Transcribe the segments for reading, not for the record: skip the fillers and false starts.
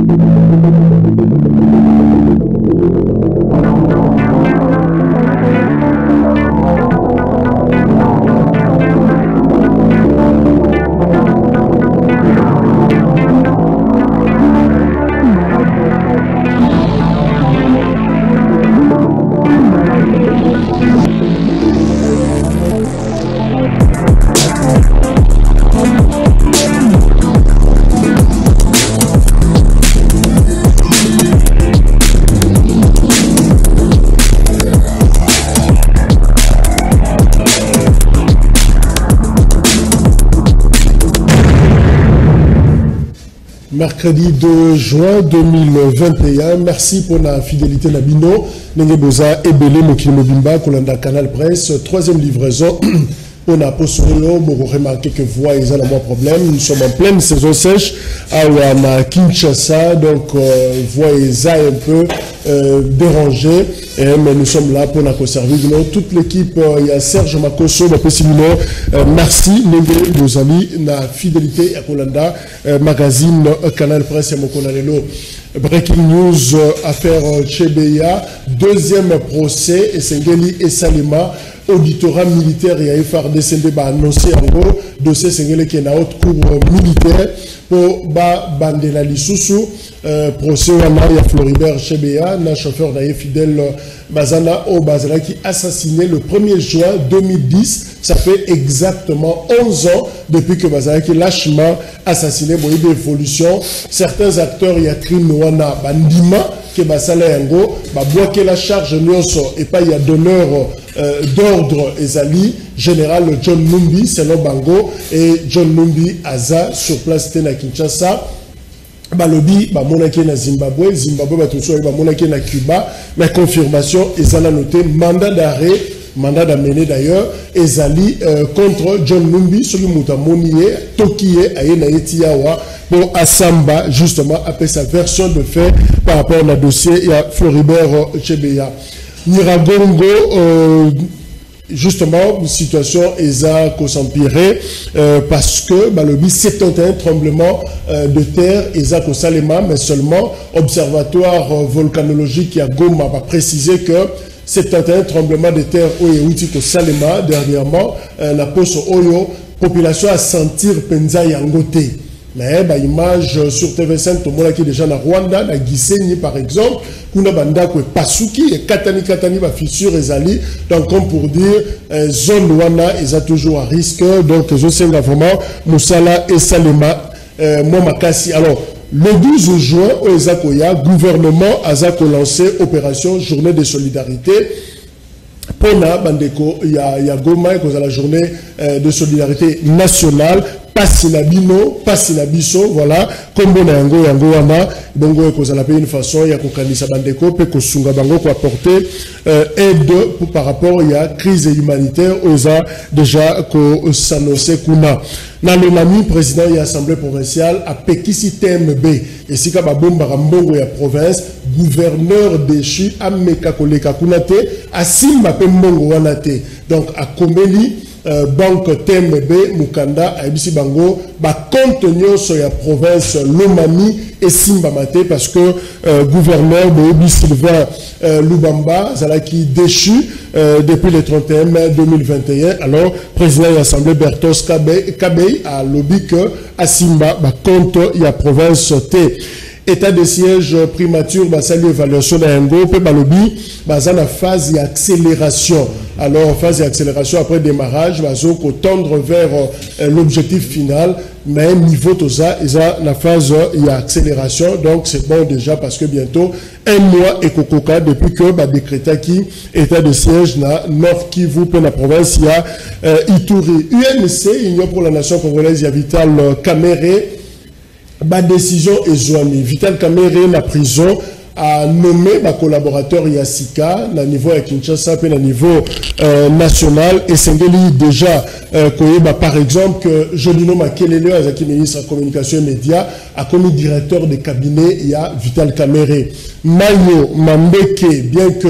Mercredi 2 juin 2021. Merci pour la fidélité Nabino. Nengeboza Ebele Mokili Mobimba, Kolanda Canal Presse, troisième livraison. On a posé beaucoup remarqué que voix ils ont un problème. Nous sommes en pleine saison sèche à Kinshasa, donc voix ils ont un peu dérangé. Mais nous sommes là pour la conserver. Toute l'équipe, il y a Serge Makoso, merci nos amis, la fidélité à Kolanda magazine Canal Presse et Mokonalelo. Breaking news, affaire Chebeya, deuxième procès, et Sengeli et Salima, auditorat militaire et FARDC a annoncé en gros, dossier Sengeli qui est en haute cour militaire pour Bandela Lissousou, procès Wana et Floribert Chebeya, un chauffeur d'ailleurs fidèle Bazana au Bazana qui assassiné le 1er juin 2010. Ça fait exactement 11 ans depuis que Bazana qui lâchement assassiné. Bon, il y a des évolutions. Certains acteurs, il y a crime Wana Bandima qui Basala Yango, boire la charge Nyonso et pas il y a donneur d'ordre Ezali, général John Numbi, selon Bango, et John Numbi Aza sur place Tena Kinshasa. Balobi, monaki na Zimbabwe, Zimbabwe monaki na Cuba, mais confirmation, Ezala noté, mandat d'arrêt, mandat d'amener d'ailleurs, Ezali contre John Numbi, celui Moutamonie, Tokie, Aena Etiawa, pour Assamba, justement, après sa version de fait par rapport au dossier, il y a Floribert Chebeya. Niragongo, justement, situation ESA s'empirer parce que le 71 tremblement de terre ESA Salema, mais seulement observatoire volcanologique qui a Goma va préciser que 71 tremblement de terre au Salema dernièrement la poste Oyo population a sentir penza yangote. Mais image sur TV5 tout le monde qui est déjà na Rwanda na Gisenyi par exemple kuna banda ko pasuki et katani ba fissure ezali donc comme pour dire zone wana ils a toujours à risque donc je sais vraiment Moussala et Salema moi makasi. Alors le 12 juin au Ezakoya gouvernement a lancé opération journée de solidarité. Pona bandeko ya Goma et la journée de solidarité nationale. Passi na bino, passi na biso, voilà, comme on a yango wana, bongo ekozala pe une façon ya kokanisa bandeko pe kosunga bango ko apporter aide par rapport à crise humanitaire oza déjà ko s'annoncer kuna. Na le nami président de l'Assemblée provinciale a pekisi TMB et sika ba bomba mbongo ya province gouverneur déchu ameka koleka kunate asimba pe mbongo wana te. Donc a Komeli banque TMB Mukanda Aibisi Bango ba compte nyonso ya province Lomami et Simba Mate parce que gouverneur de Sylvain Lubamba Zalaki déchu depuis le 31 mai 2021. Alors président de l'Assemblée Bertos Kabey a lobby que à Simba ba compte ya province T. État de siège primature, salut évaluation d'Ayango, pe balobi, en phase d'accélération. Alors, phase d'accélération après démarrage, ko tendre vers l'objectif final, mais niveau tout ça, ils ont la phase d'accélération. Donc, c'est bon déjà parce que bientôt, un mois et kokoka depuis que décréta qui état de siège na Nord Kivu pour la province, il y a Ituri. UNC, Union pour la nation congolaise, il y a Vital Kamere. La décision est joignée. Vital Kamere, la prison, a nommé ma collaborateur Yassika, na niveau à Kinshasa, puis na niveau national, et Sengeli déjà, par exemple, que Jolino Makelele, Azaki ministre de la communication et médias, a commis directeur de cabinet, il y a Vital Kamere. Mayo Mambeke, bien que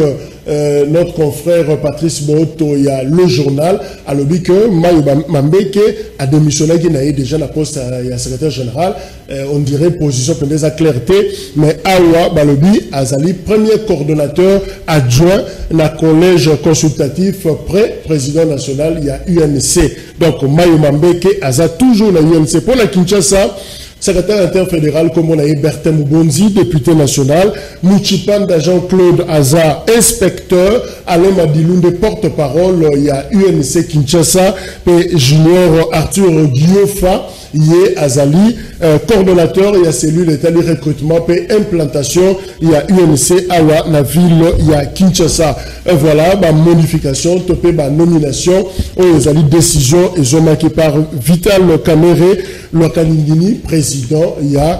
notre confrère Patrice Boto, il y a le journal, a lobby que Mayo Mambeke a démissionné, qui n'a déjà la poste à secrétaire général, on dirait position pour des clarté, mais Awa Balobi Azali, premier coordonnateur adjoint dans le collège consultatif pré-président national, il y a UNC. Donc Mayo Mambeke Aza toujours dans UNC. Pour la Kinshasa, secrétaire interfédéral comme on a eu Bertin Moubonzi, député national, Mouchipanda Jean-Claude Aza, inspecteur, Alain Madilunde, porte-parole, il y a UNC Kinshasa, et Junior Arthur Guiofa, Yé Azali, coordonnateur, il y a cellule d'état de recrutement, et implantation, il y a UNC Awa, la ville, il y a Kinshasa. Voilà, ma modification, topé, ma nomination, il y a décision, et marqué par Vital Kamere, Lokalingini, président, il y a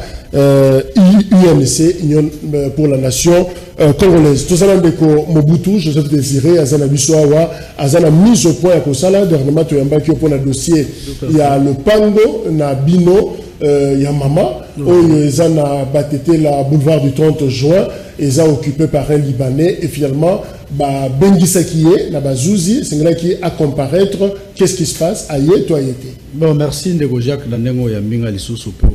UNC, Union pour la nation congolaise. Tout ça, Mobutu, Joseph Désiré, Azana Bissoawa, Azana mise au point à Kosala, dernièrement, tu as un pour le dossier. Il y a le Pando, na Bino, il y a Mama, ils ont battu la boulevard du 30 juin, ils ont occupé par un Libanais, et finalement, Bengi Sakiye, na Bazouzi, c'est un qui a comparaître, qu'est-ce qui se passe, aïe, toi, aïe. Bon, merci, Ndego Jacques, Nandengo Yambinga, les sous-soupes,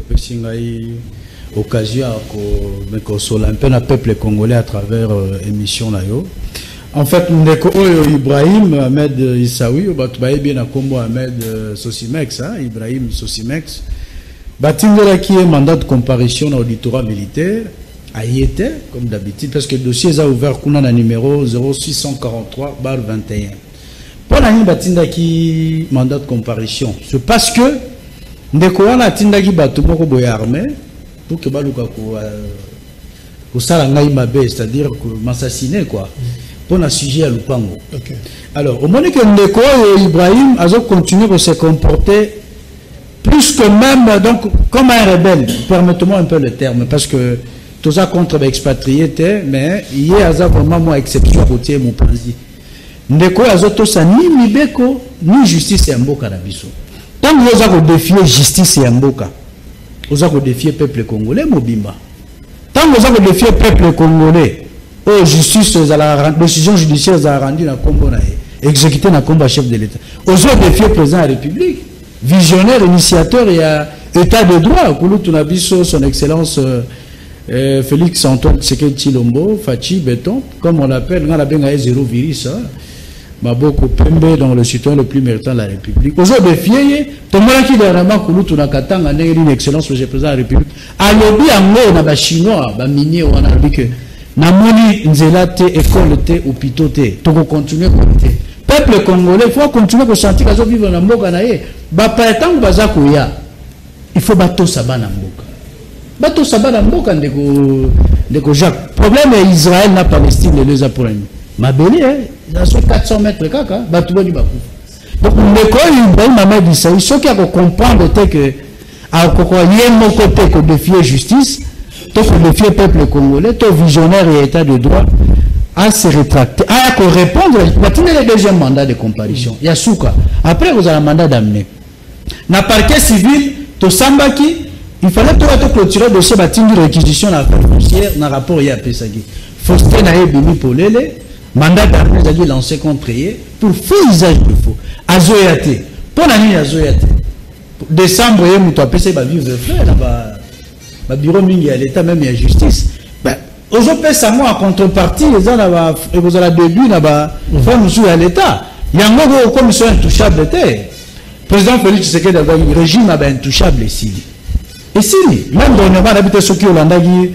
occasion de consoler un peu le peuple congolais à travers l'émission. En fait, Ndeko Ibrahim Ahmed Issaoui, bien à Combo Ahmed Sosimex, Ibrahim Sosimex, Batingola qui est mandat de comparution à l'auditorat militaire, a y été, comme d'habitude, parce que le dossier a ouvert qu'on a un numéro 0643-21. Pour l'année Batinda qui mandat de comparution, c'est parce que Ndeko a Tinda qui Batumoko Boyarmé, pour que baluka ko sala ngai mabe, c'est-à-dire que m'assassiner quoi pour un sujet à Lupango. Okay. Alors au moment que Ndeko Ibrahim a continué de se comporter plus que même donc comme un rebelle, permettez-moi un peu le terme parce que tout ça contre l'expatrié mais il y a vraiment moi exception côté mon président. Ndeko azoto sa ni mibeko ni justice ya mboka na biso. Tant que vous avez défié justice ya mboka vous avez défié le peuple congolais, Mobimba. Tant que vous avez défié le peuple congolais, justice, la décision judiciaire a rendu la Congo, exécuté dans le combat chef de l'État. Vous avez défié le président de la République, visionnaire, initiateur et État de droit. Son Excellence Félix Antoine Tshisekedi Tshilombo, Fachi Béton, comme on l'appelle, on a zéro virus. Maboko Pembe dans le citoyen le plus méritant de la République. Aujourd'hui, défié, tout le monde qui dernièrement Kouloutou na Katanga n'a une excellence le président de la République. A lobby en na ba chinois, ba minier on a dit que na moni nzela te école te hôpital te. Toko continuer côté. Peuple congolais, il faut continuer pour sentir qu'ils vivent dans mboka na ye. Ba paetan baza koya. Il faut bato sabana mboka. Bato sabana mboka ndeko Jacques. Problème est Israël na Palestine les a pour un. Ma belle hein, sur 400 mètres caca, Batouani Bakou. Donc, l'école, il m'a dit ça. Ce qu'il faut comprendre, c'est que, à mon côté, qu'on défie justice, qu'on défie le peuple congolais, ton visionnaire et état de droit, à se rétracter, à répondre, il y a le deuxième mandat de comparution. Il y a Souka. Après, vous avez un mandat d'amener. Dans le parquet civil, to Sambaki, il fallait clôturer le dossier de réquisition à la foncière dans le rapport IAPSAGI. Faustin a été pour l'élé. Mandat d'armée a dit lancé contre eux pour faux usage de faux. Azoyate. Pour l'année Azoyate. Décembre, il y a un peu de vivre frère là-bas. Le bureau mingi à l'État, même il y a justice. Aujourd'hui, ça moi en contrepartie, ils ont la début là-bas. Nous à l'État. Il y a un gros commission intouchable. Président Félix Tshisekedi a le régime intouchable ici. Et si, même dans le habitat ceux qui ont l'andagi.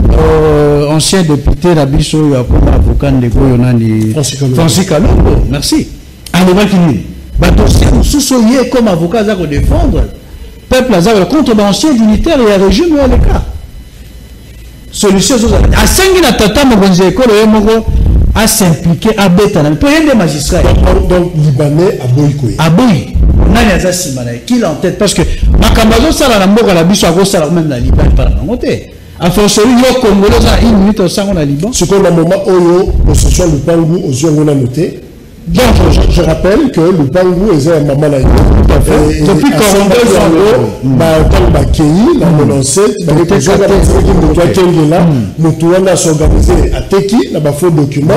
Ancien député Rabiso comme avocat de Goyonani Francis Kalongo, merci. Alors, dossier sous-soyé comme avocat à défendre, peuple à contre l'ancien unitaire et un régime ou à l'écart. Solution à 5 000 à Tata Mogonze école à s'impliquer à Bétana. Pour rien des magistrats. Donc, Libanais à Boïkoui. À Boï. Nani Simana, qui en tête parce que Makamazo Salambo à la Bisso à Gossala même la Liban par la montée. A fortiori, yo Congolais a une minute au sein de Liban. Ce qu'on a moment où possession de Pangou aux yeux on a noté. Donc, je rappelle que le Pangou est un maman là. Depuis quand on a s'organisé à Teki, dans faux document,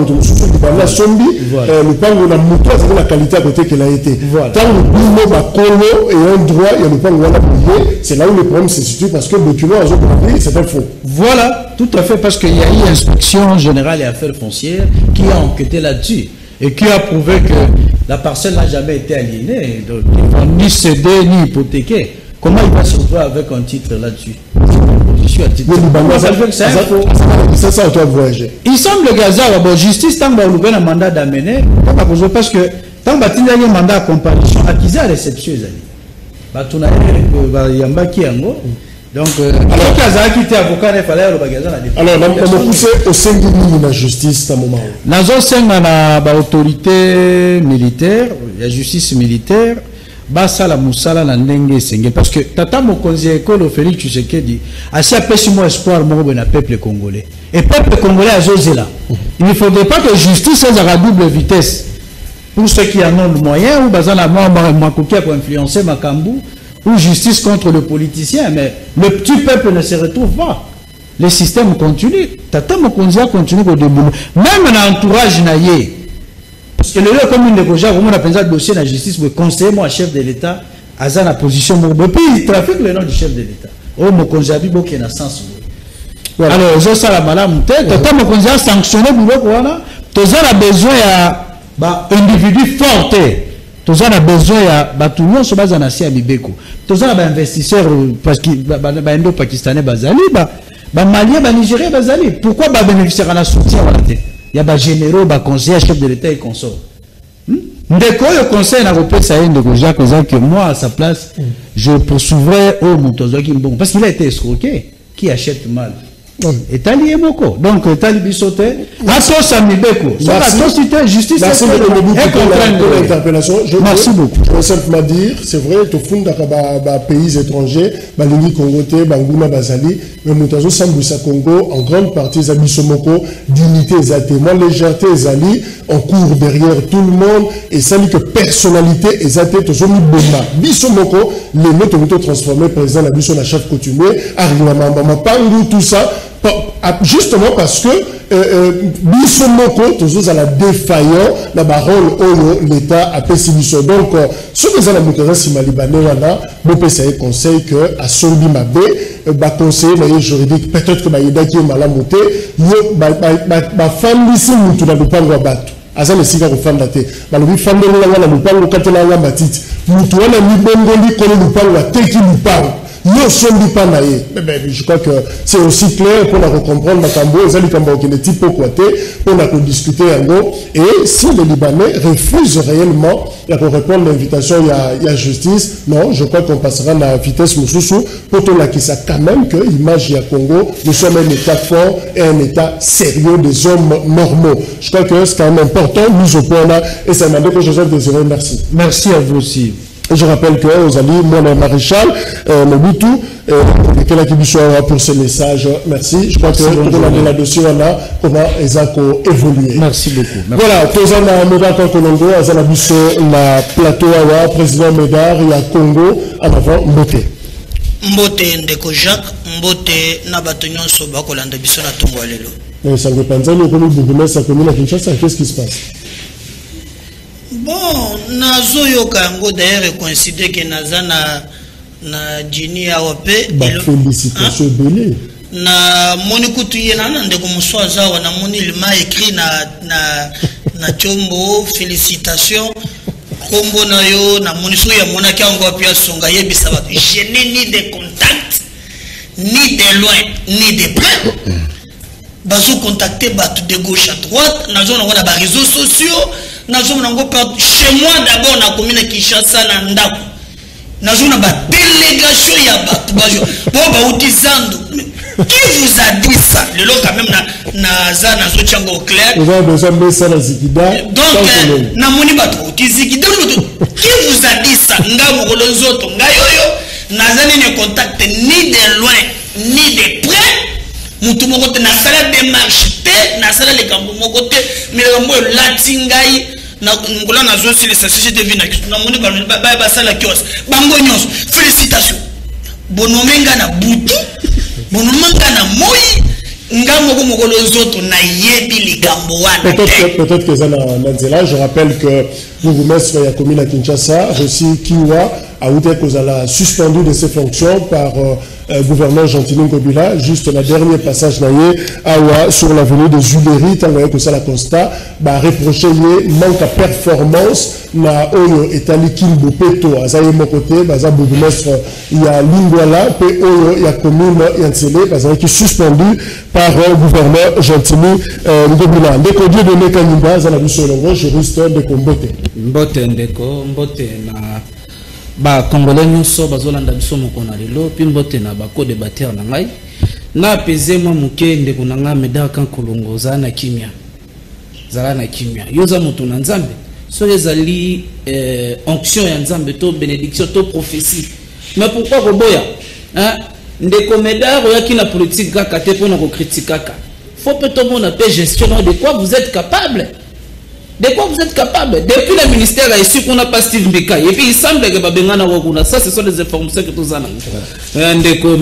le Pangou a montré la qualité à côté qu'elle a été. Tant le Bimo, Bakolo et un droit, il y a le Pangou à bouger, c'est là où le problème se situe parce que le document, c'est un faux. Voilà, tout à fait, parce qu'il y a eu inspection générale et affaires foncières qui a enquêté là-dessus. Et qui a prouvé que la parcelle n'a jamais été aliénée, donc ils ne vont ni céder ni hypothéquer. Comment il va se retrouver avec un titre là-dessus? Je suis à titre. C'est ça, toi, voyager. Il semble que Gaza, bon, justice, tant qu'on a un mandat d'amener, parce que tant qu'on a un mandat à comparution, accusé à réception, donc, alors, on a poussé au sein de la justice, à moment. Dans une autorité militaire, la justice militaire, basala musala na ndenge sengel parce que tata mokonzi ekolo Félix Tshisekedi asi apesi mo espoir moko na peuple congolais et peuple congolais azozela. Il ne faudrait pas que justice soit à double vitesse pour ceux qui en ont le moyen ou bazana makoki pour influencer makambu ou justice contre le politicien, mais le petit peuple ne se retrouve pas. Le système continue. Tata mokonzi continue au début. Même dans l'entourage naïe. Parce que le lieu comme une négociation, comme on appelle ça dossier de la justice, le conseiller, moi, chef de l'État, a la position. Et puis, il trafique le nom du chef de l'État. Oh, mokonzi a dit qu'il y a un sens. Alors, je sais la malade, tata mokonzi a sanctionné le boulot. Tu as besoin d'individus forts. Tu as besoin de tout le monde sur base de Nassia Bibeko. Tu as besoin d'investisseurs pakistanais, maliens, nigériens. Pourquoi bénéficier de la soutien? Il y a des généraux, des conseillers, chefs de l'État et consorts. Le conseil européen, ça que moi, à sa place, je poursuivrais au Montozo Kimbon. Parce qu'il a été escroqué. Qui achète mal? Et Tali est moko. Donc, Tali Bissote, Atos Amibeko. Justice, merci beaucoup. Je veux simplement dire, c'est vrai, tu fous dans pays étrangers, Balini Congoté, Bangouna Bazali, mais Montazo Samboussa Congo, en grande partie, Zabissomoko, dignité Zate. Moi, légèreté Zali, on court derrière tout le monde, et ça dit que personnalité Zate, Tozomi Boma. Bissomoko, les mots ont transformé, président, la Bisson, la chef coutumier, Ariamamba, Pangu, tout ça. Justement parce que Bissomoko, toujours à la défaillant, la baronne l'État a payé Bissomoko. Donc, ce que la moutera Simalibanais, BPCA conseille que à Sombi Mabé, conseiller juridique, peut-être que Baïda qui est malamoté, ma femme ici, nous ne pas le battre. Azan esika kufanda te balobi fando la na lupango katela wa matiti mutu wana ni bongoli kono lupango ateki lupango yo sombi pana ye. Je crois que c'est aussi clair pour la comprendre makambo ezali kambo ke ne tipo kwaté pour la discuter yango. Et si les Libanais refusent réellement de répondre à l'invitation il y a justice, non, je crois qu'on passera à la vitesse mususu pour tout la qui ça quand même que l'image ya Congo, nous sommes un état fort et un état sérieux des hommes normaux. Je crois que c'est quand même important mise au point là et ça m'a dit que Joseph Désiré, merci. Merci à vous aussi. Et je rappelle que aux amis, moi le maréchal, le Boutou, pour ce message. Merci. Je crois que tout le monde dossier là, comment Ezako évoluer. Merci beaucoup. Merci. Voilà, tous en a Médard Kolongo, Azala Bisso, la plateau Awa, président Médard, il y a Congo, en avant, Mbote. Mbote Ndeko Jacques, Mbote Nabatonyon Soba, Kolanda Bisso, na Tongo Alelo. Mais ça ne dépend pas de Bougoumet, ça commune à Kinshasa, qu'est-ce qui se passe? Bon, nazo yoka yango d'ailleurs considéré que naza na Jini AOP. Félicitations belé. Na moni kutu yena na ndeko muswaza wana moni il m'a écrit na chombo félicitations. Kombo na yo na moni so ya mona kia ngo pia songa yebisa ba. Je n'ai ni de contact ni de loin ni de près. Bazo contacter batu de gauche à droite, nazo na wana ba réseaux sociaux. Chez moi d'abord na commune Kinshasa na ndako nazona ba délégation ya bato ba utizando. Qui vous a dit ça? Le lot quand même na za nazo chango au clair. Donc na moni bato utizikida. Qui vous a dit ça? Nga mokolo nzoto nga yoyo nazani ne contact ni de loin ni de près. Mutu moko te na sala démarche te na sala le kambo moko te mais le kambo latingai ngula na zo si les sociétés vina na moni ba sala kios bango nyos félicitations bonomenga na butu bonomenga na moi peut-être que ça n'a je rappelle que Bourgmestre Yakomina Kinshasa aussi Kiwa a été suspendu de ses fonctions par gouverneur Gentilin Kobila juste le dernier passage sur l'avenue de Zuleri tant que ça la constat reproché manque à performance na oyo etali Kimbo Peto azaye mokote baza bourgmestre il y a Lingwala pe oyo ya commune Yansele baza qui suspendu par gouverneur Gentilin Kobila ndeko Dieu de Nekanyimba za na biso longo juriste de Kombote mbote ndeko mbote na ba congolais nyonso bazolanda biso mokona lelo puis mbote na ba co-débatteur na ngai na peze mwa muke ndeko na nga medaka kolongo za na kimia yoza moto na nzambe so ezali onction ya nzambe to bénédiction to prophétie mais pourquoi koboya hein ndeko medaro ya kina politique kaka te pona ko critiquer kaka faut peut-être mon appel gestion de quoi vous êtes capable. De quoi vous êtes capable? Depuis le ministère là, ici qu'on n'a pas Steve Mbeka. Et puis il semble que Babengana Waguna, ça ce sont des informations que tous avons.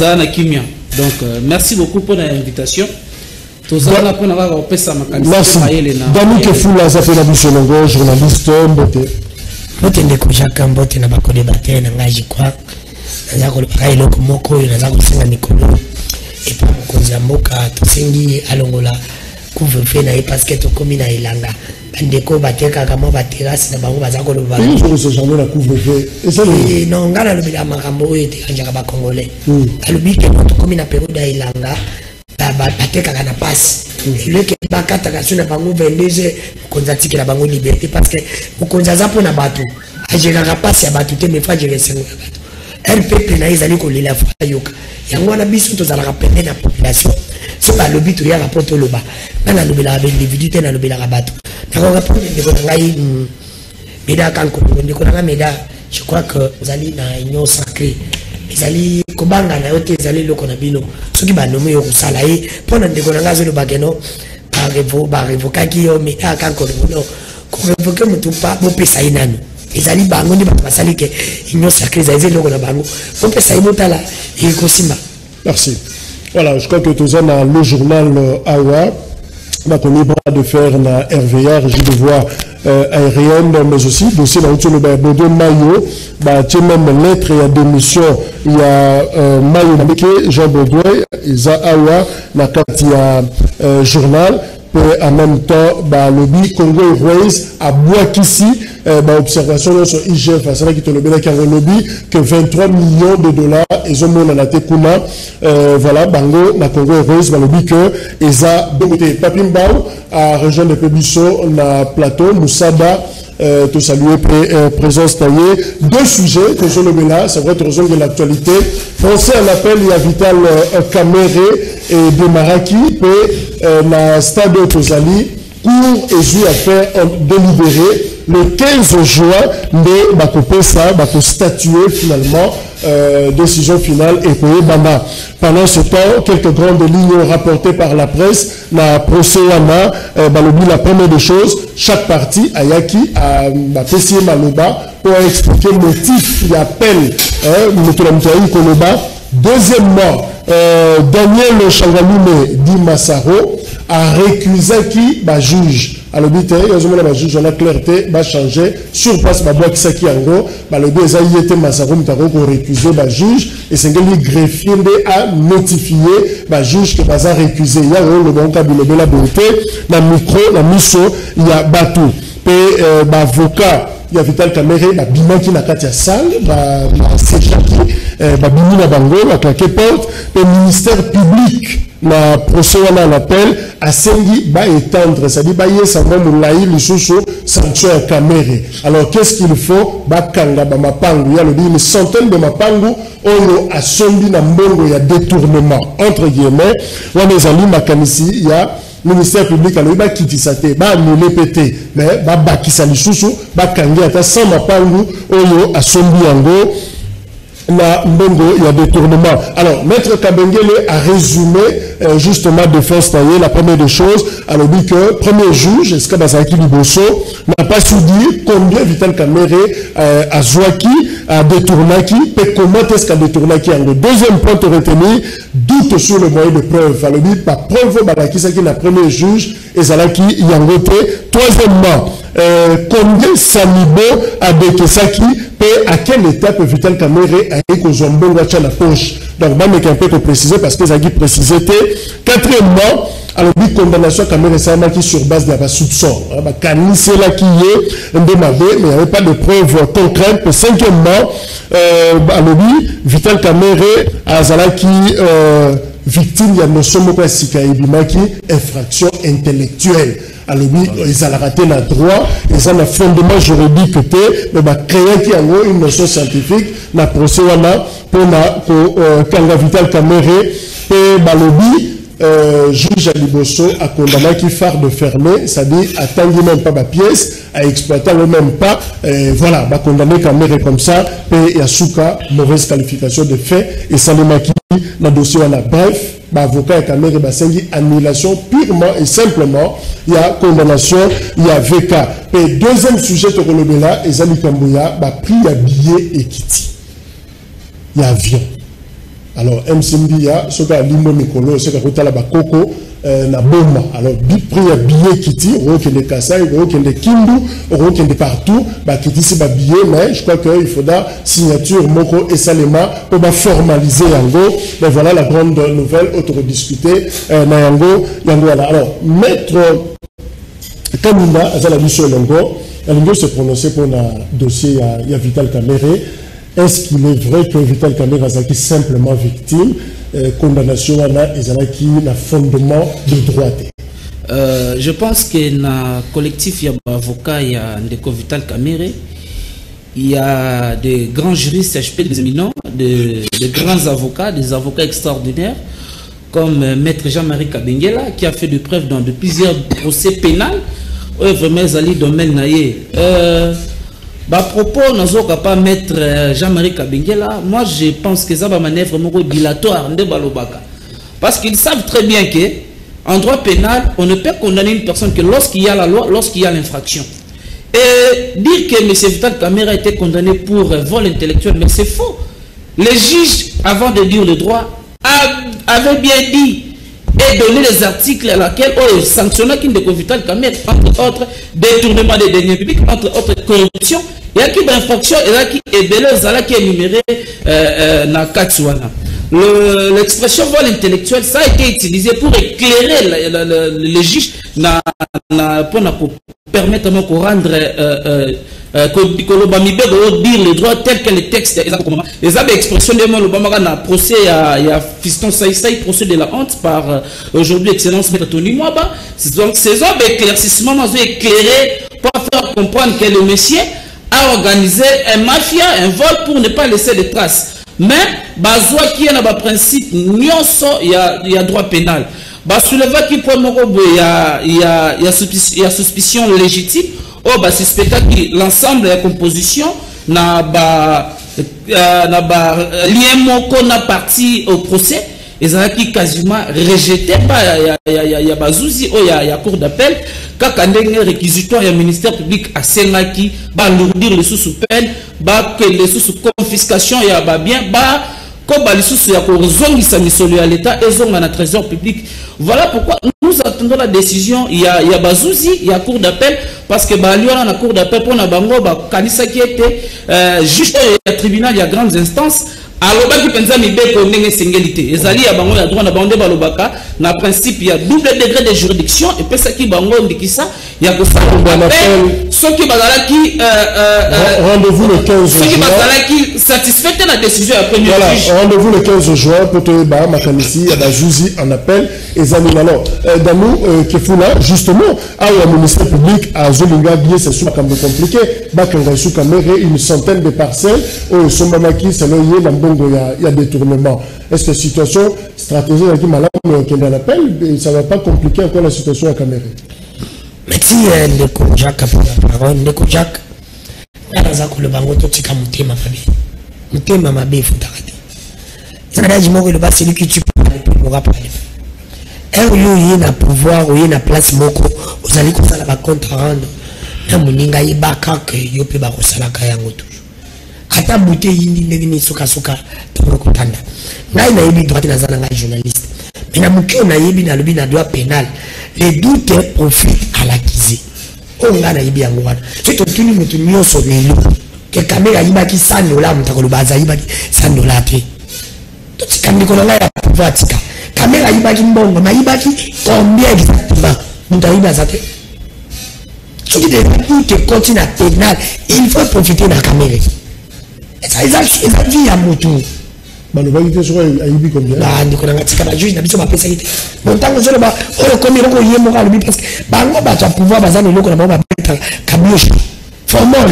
Donc merci beaucoup pour l'invitation. Tous avons pour avoir repéré ça ma candidature. Merci. Dani Kefula, ça fait la bouche longue, journaliste, Mbote. Mbote ndeko Jacques Mbote na bako débatteur na ngaji kwa. Naza ko pareil loko moko, naza ko singa mikolo. Et pas ko nzamboka tosengi alongola couvre-feu na parce que to komina ilanga. Ndeko bateka kama baterasi na bango bazako loba. Oui, ce genre la couvre-feu. Et ça non ngala lobila makambo ete kanja ba congolais. Alobi ke to komina période ilanga. Bateka kana passe. Le ke bakata kasuna bango 22h konza tikela bango liberté parce que konza za pona bato. Ajela ka passe ya bato te me fa jere sengo ya bato. RPP na izali ko lela fa yoka. Yango na biso to zala rappeler na population. C'est pas le but de rapport au loba. Dans le bela avec l'individu, dans le bela rabato. D'accord, rapport de Konangaï, Meda Kanko, de Konanga Meda, je crois que vous allez dans l'union sacrée. Vous allez, Kobanga, vous allez le Konabino, ceux qui va nommer au Salaï, pendant de Konanga, le Bagano, par révoquer qui ont Meda Kanko, qu'on révoque mon tout pas, mon Pessaïnano. Ils allaient bango, ils vont passer que l'union sacrée, ils allaient le Konabango, mon Pessaïnotala, et Kosima. Merci. Voilà, je crois que tout ça dans le journal Awa, on a connu bras de fer na RVA, régie de voie aérienne, mais aussi dossier dans le Bodo Mayo, tu même lettre et démission, il y a Mayo Mike, Jean Baudouin, Isa Awa, na carte il y a journal, et en même temps, lobby Congo Airways à Boakissi, observation sur IGF, c'est là qui te le bénéficie le lobby que 23 millions de dollars ils ont monté la Tekuna, voilà, Bango, na Congo Airways, lobby que Eza Bogoté Papimbao à région de Pébisso, na plateau, Moussada. Te saluer présence taillée. Deux sujets que je le mets là, c'est vrai, tu raison de l'actualité. Français à l'appel, il y a Vital Kamere et de Maraki, et la stade de Tozali, cours et jus à faire délibéré le 15 juin, mais Bakopesa, Bako statuer finalement, décision finale et payé Bana. Pendant ce temps, quelques grandes lignes rapportées par la presse, la procès Wana, la première des choses, chaque partie, Ayaki, a Pessie Maloba, pour expliquer le motif, il appelle, Moutoulamoutaï Koloba. Deuxièmement, Daniel Changaloume dit Massaro a récusé qui juge. Alors, le juge, on a clarté, va changer sur place, va boire qui c'est qui en gros, le deux a été Massaro, Mutaro, pour récuser, juge, et c'est que le greffier a notifié, juge que va récuser. Il y a le bon cas de la beauté, la micro, la misso, il y a Batou, et avocat. Il y a Vital Kamere, Bima qui n'a qu'à la salle, Bimi na bango, claquer porte, le ministère public, la procès à l'appel, a Sengi, étendre, c'est-à-dire, ça va moulaï, le chouchou, sanctuaire Kamere. Alors, qu'est-ce qu'il faut? Kanga, Mapangu, il y a une centaine de Mapangu, on a sombi na mbongo, il y a détournement, entre guillemets, on les allume Makanisi, il y a ministère public alors il quitter ça te annulé pété mais bakisa lisusu kangi ata sans mapangu oyo asombi yango na mbongo il y a détournement. Alors maître Kabengele a résumé justement de faire tailler la première des choses alors dit que premier juge est-ce que bazaki liboso na n'a pas su dire combien Vital Kamerhe a Zouaki, a détournaki, et comment est-ce qu'a détournaki. Le deuxième point de retenir, doute sur le moyen de preuve. Alors, dit, par preuve, qui c'est qui n'a premier juge, et Zalaki Yangote. Troisièmement, combien Samibo a Bekesaki, et à quelle étape Vital Kamerhe a été au Zombon Wacha la poche. Donc, je vais un peu préciser parce que Zagi précisé. Quatrièmement, alors, la condamnation Kamerhe Samaki sur base de la soupçon. C'est là qui est, mais il n'y avait pas de preuves concrètes. Cinquièmement, alors, Vital Kamerhe a Zalaki victime, il y a une notion de infraction intellectuelle. Alors, ils ont raté le droit, ils ont un fondement juridique, mais créer une notion scientifique, na procès pour Vital Kamerhe, et Balobi, juge à Liboso a condamné qui phare de fermer, c'est-à-dire attendre même pas ma pièce, à exploiter même pas, voilà, va condamner Kamerhe comme ça, et Yasuka, mauvaise qualification de fait, et Salimaki, dans le dossier, on a bref, avocat et Kamerhe Basengi, annulation purement et simplement, il y a condamnation, il y a VK. Et deuxième sujet, de Kolobela, et Zali Kambouya, prix à billet et kiti. Il y a avion. Alors, MCMBia, ce qu'a Limbo Mikolo, ce qu'a Rotala Bakoko, na bomba. Alors, prix à billet kiti, au qui est de Kassai, au qui est de Kindu, au qui est de partout, kiti c'est billet, mais je crois qu'il faudra signature Moko et Salema pour formaliser Yango. Mais voilà la grande nouvelle, auto-discutée, na Yango, voilà. Alors, maître Kamina, Azala Lucio Yango se prononcer pour le dossier à Vital Kamerhe. Est-ce qu'il est vrai que Vital Kamerhe a été simplement victime? Condamnation à Ezalaki, un fondement de droite. Je pense que dans le collectif, il y a avocat, il y a Vital Kamerhe, il y a des grands juristes, des éminents, de grands avocats, des avocats extraordinaires, comme Maître Jean-Marie Kabengela, qui a fait de preuves dans de plusieurs procès pénals. Vraiment, Zali domaine naïe. Propos, nous n'avons pas mettre Jean-Marie Kabengela. Moi, je pense que ça va manœuvre dilatoire de Balobaka. Parce qu'ils savent très bien qu'en droit pénal, on ne peut condamner une personne que lorsqu'il y a la loi, lorsqu'il y a l'infraction. Et dire que M. Vital Kamerhe a été condamné pour vol intellectuel, mais c'est faux. Les juges, avant de dire le droit, avaient bien dit et donné les articles à laquelle on sanctionnait Vital Kamerhe, entre autres détournement des deniers publics, entre autres corruption. Il y a qui d'infraction, il y a qui est qui est énuméré dans Katsuana. L'expression vol intellectuel, ça a été utilisé pour éclairer les juges pour permettre de rendre dire le droit tel que le texte les expressions de mon procès il y a Fiston Saïsaï, procès de la honte par aujourd'hui excellence maître Tony Mwaba. Donc ces hommes d'éclaircissement ont éclairé pour faire comprendre que le monsieur a organisé un mafia, un vol pour ne pas laisser de traces. Mais bazwa qui est dans le principe il y a droit pénal. Souleva qui pour il y a suspicion légitime. Suspecta que l'ensemble de la composition n'a pas lien qu'on a parti au procès. Ils ont qui quasiment rejeté par il y a Bazouzi il y a cour d'appel quand un réquisitoire du ministère public a Senaki alourdir les sous-peine que les sous-confiscation il y a bien comme les sous il y a pour zongisa misolo à l'État et zong à trésor public. Voilà pourquoi nous attendons la décision. Il y a Bazouzi, il y a cour d'appel parce que il y a la cour d'appel pour Nabango Kanisa qui était juste au tribunal il y a grandes instances. Alors, qui pense mi be ko ndenge singélité ezali ya bango ya droit na bande balobaka na principe il y a double degré de juridiction et puis ça qui bango ndikisa il y a que ça ceux qui bazala qui rendez-vous le 15 juin ceux qui bazala qui satisfait la décision à premier juge. Rendez-vous le 15 juin pour te ba makamisi ya bajuzi en appel ezali alors dans nous Kefula justement à au ministère public à Zolinga bien c'est soit comme compliqué ba kanga sou Kamerhe une centaine de parcelles au somamaki c'est le il y a détournement. Est-ce que la situation stratégique avec Malam qui est en appel, ça ne va pas compliquer encore la situation à Kamerhe? Merci Ndeko Jack pour la parole. Ndeko Jack, le bango totika mutema mabe. Mutema mabe futarate. Ça n'a jamais le bas celui qui tue pour rappeler. Il y a un pouvoir, il y a une place moko, vous allez comme ça la contre rendre. na moninga yebaka ke yo pe ba kosalaka yango toujours ata bute yindi ndenge ni soka toko kotanda ngai na yebi droit na zana ngai journaliste mais na mukio na yebi na lobi na droit pénal les doutes profitent à l'accusé on nga na yebi yango wana c'est tout ni mutu nyonso lelo ke kamera yibaki $100 mtakolo baza yibaki $100 te to tikandi ko na ya pouvoir kamera yibaki mbongo na yibaki combien exactement mutayiba zate ce qui est tout continue à pénal il faut profiter de la caméra ça ils a vie à moto le validé sur Aïbi combien bah ndiko na ngatika ba juge na biso ba pesa ite montango zolo ba o komi roko yemo ka lobi parce que bango ba ta pouvoir bazana loko na ba mettre kabioche formol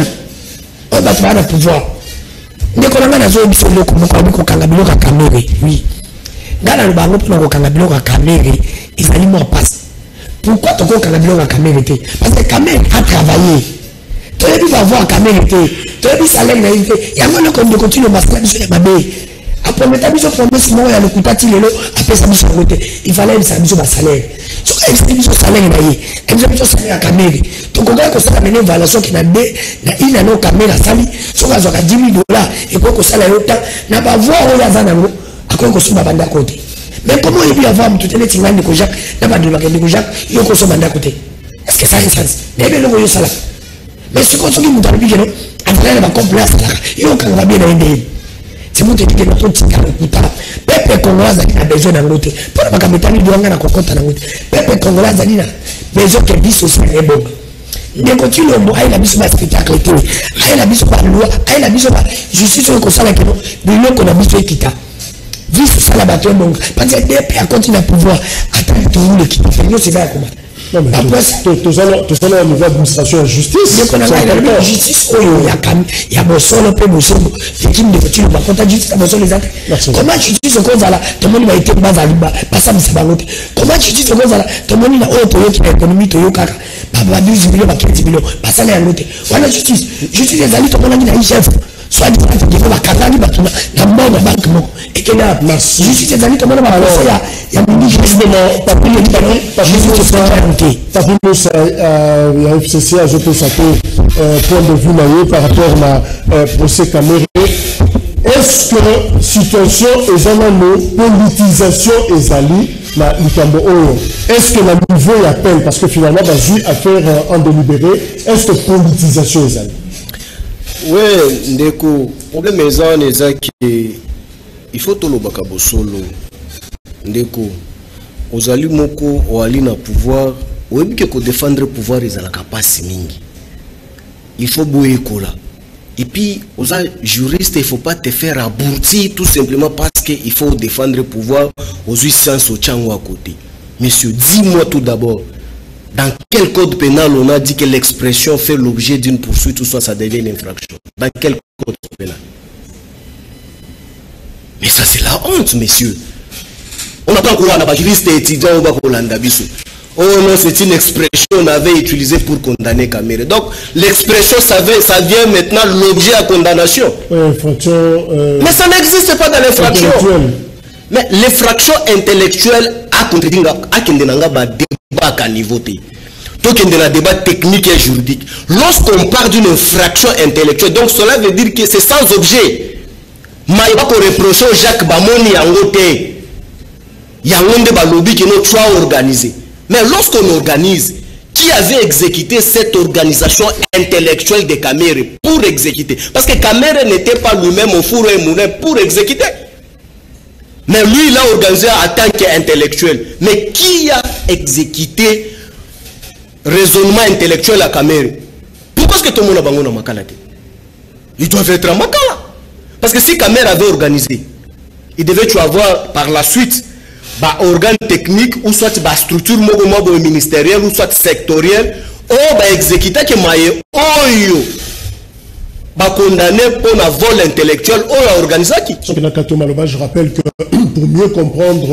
o ba ta na pouvoir ndiko na ngana zo biso loko moko ko kanga biloko kamera oui ngana lo bango pona ko kanga biloko kamera izali mo passe pourquoi tu as la caméra? Parce que la caméra a travaillé. Tu as dû avoir la caméra. Tu as dû salaire. Il y a un comme de continuer à faire des babés. Après, tu as dû faire des sinon il y a le coup d'attilé. Après, ça a côté. Il fallait un salaire. Tu as un salaire. Tu as un salaire à la caméra. Donc, on a une évaluation qui n'a pas une caméra. Tu as $10 000 et que ça a autant. Tu n'as pas voir où il y a un an. À quoi on a à côté. Mais comment il peut y avoir tout le temps de Kojak, n'a pas de Kojak, il y a un consommant d'à côté. Est-ce que ça a un sens? Mais bien, le salaire. Mais ce qu'on se dit, nous avons dit que nous, après, on va compléter ça. Il y a un bien à aider. C'est mon téléphone, notre petit carré, Pepe Congolais a besoin d'un autre. Pour ne pas mettre les deux en compte à l'autre. Pepe Congolais a besoin qu'elle dise aussi les bons. Ne continue à la mise sur spectacle, à la mise sur la loi, à la mise sur la justice, au conseil que nous, nous, qu'on a mis sur l'équité. Vu ce ça là donc parce que depuis à continuer à pouvoir attendre tout le monde qui fait nous c'est bien comment non mais tout ça au niveau administration et justice c'est la justice il y a bon solo peu bon solo qui me dit pas quand justice bon solo les actes comment justice au cause là tout le monde va être bas à liba pas ça mais c'est pas l'autre comment justice au cause là tout le monde na auto yo qui économie to yo kaka ba 12 millions ba 15 millions ba ça là l'autre voilà justice les amis tout le monde na chef soit dit qu'il faut la carrière batuna la bonne banque non et que là merci je suis des amis comment on va il y a mini justement pas plus de parler pas juste pas plus la FCC a jeté sa point de vue naïe par rapport à procès Caméré. Est-ce que situation ezana politisation ezali na likambo oyo est-ce que la niveau appelle parce que finalement bazui affaire en délibéré est-ce que politisation ezali? Oui, ndeko, problème est que il faut tout le bakabo solo. Ndeko, ozali moko oali na pouvoir, oyebi ke ko défendre le pouvoir ezalaka pasi mingi. Il faut boye kola. Et puis, aux juristes, il ne faut pas te faire aboutir tout simplement parce qu'il faut défendre le pouvoir aux sciences au tchango à côté. Monsieur, dis-moi tout d'abord. Dans quel code pénal on a dit que l'expression fait l'objet d'une poursuite ou soit ça devient une infraction? Dans quel code pénal? Mais ça c'est la honte, messieurs. On n'a pas encore un juriste étudiant au Bakolanda Bissou. Oh non, c'est une expression qu'on avait utilisée pour condamner Caméré. Donc l'expression ça vient maintenant l'objet à condamnation. Mais ça n'existe pas dans l'infraction. Mais l'infraction intellectuelle a contredit à niveau T. Donc il y a un débat technique et juridique. Lorsqu'on parle d'une infraction intellectuelle, donc cela veut dire que c'est sans objet. Mais il va reprocher au Jacques Bamoni en côté. Il y a un débat lobby qui nous soit organisé. Mais lorsqu'on organise, qui avait exécuté cette organisation intellectuelle de Caméré pour exécuter? Parce que Caméré n'était pas lui-même au four et moulin pour exécuter. Mais lui, il a organisé en tant qu'intellectuel. Mais qui a exécuté raisonnement intellectuel à Caméré? Pourquoi est-ce que tout le monde a bangoné à Makala? Ils doivent être à Makala. Parce que si Caméré avait organisé, il devait avoir par la suite organe technique ou soit structure ministérielle ou soit sectorielle ou exécuter que maye oyo condamné pour un vol intellectuel ou organisé qui. Je rappelle que pour mieux comprendre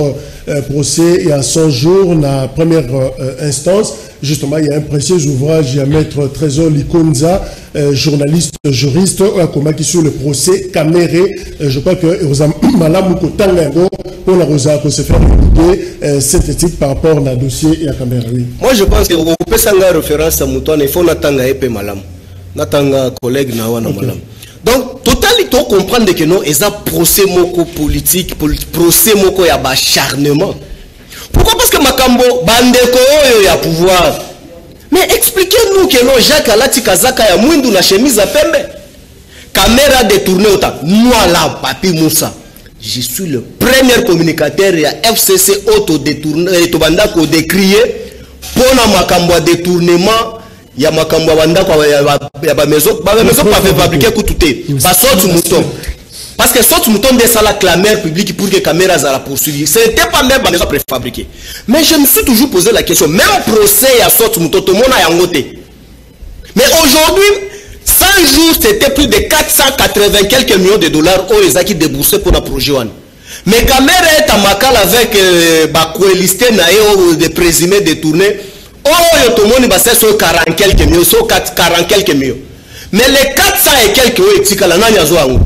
procès et à 100 jours na première instance. Justement, il y a un précieux ouvrage à maître Trésor Likonza, journaliste, juriste, comment qui sur le procès Caméré. Je crois que Malam Kotango, on a se faire écouter cette éthique par rapport au dossier et à Caméré. Oui. Moi, je pense que vous pouvez faire référence à Mouton, il faut n'attendre un Malam. N'attendre collègue Nawana Malam. Donc, totalement comprendre que non, ils ont procès moko politique, procès moko ya acharnement. Pourquoi? Parce que Makambo, Bandeko, il y a pouvoir. Mais expliquez-nous que non, Jacques Alati Kazaka ya mwindu na chemise à pembe. Caméra détournée au temps. Moi là, Papi Moussa, je suis le premier communicateur ya FCC auto-détourné, et Tobandako décrié pour na Makambo détournement. Il y a Makambo Bandako, il y a maison pas fait fabriquer coututé. Pas sorte mouton. Parce que sorte mouton de ça la clameur publique pour que les caméras la poursuivre. Ce n'était pas même maison préfabriquée. Mais je me suis toujours posé la question, même procès à sorte mouton, tout le monde a yangoté. Mais aujourd'hui, 100 jours, c'était plus de 480 quelques millions de dollars aux Ezaki déboursés pour le projet. Mais caméra est à Makal avec Bakouelisté des présumés détournés. Oh, tout le monde va sur 40 quelques millions, sur 40 quelques millions. Mais les 400 et quelques millions,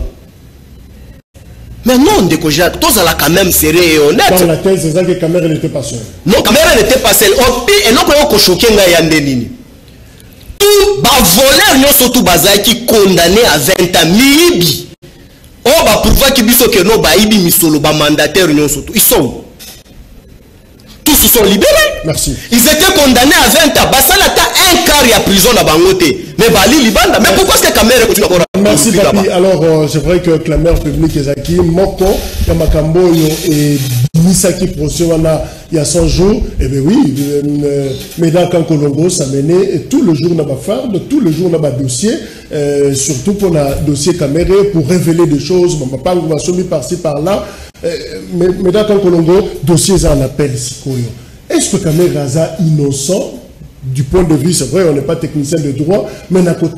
mais non, Ndeko tous à la quand même serré et honnête. Dans la thèse, c'est ça que la caméra n'était pas seule. Non, la caméra n'était pas seule. Et non, qu'on choqué Nini. Tout, voleur, surtout Bazaï qui condamné à 20 ans. Mibi. Oh, prouver qu'ils disent que non, Ibi Misolo, mandataire, ils sont où? Tous se sont libérés. Merci. Ils étaient condamnés à 20 ans. Ça n'a pas un quart de prison à Bangote. Mais Bali, Libanda. Mais pourquoi est-ce que la caméra continue à merci, Papi. Alors, c'est vrai que la clameur publique est acquis. Moko, Yamakambo et Misaki procès, il y a 100 jours. Eh bien oui, Médan Kankolongo, ça menait tout le jour dans ma farde, tout le jour dans ma dossier, surtout pour le dossier caméra, pour révéler des choses. Mon papa va soumis par-ci, par-là. Médan Kankolongo, dossier en appel, est-ce que caméra est innocent? Du point de vue, c'est vrai, on n'est pas technicien de droit, mais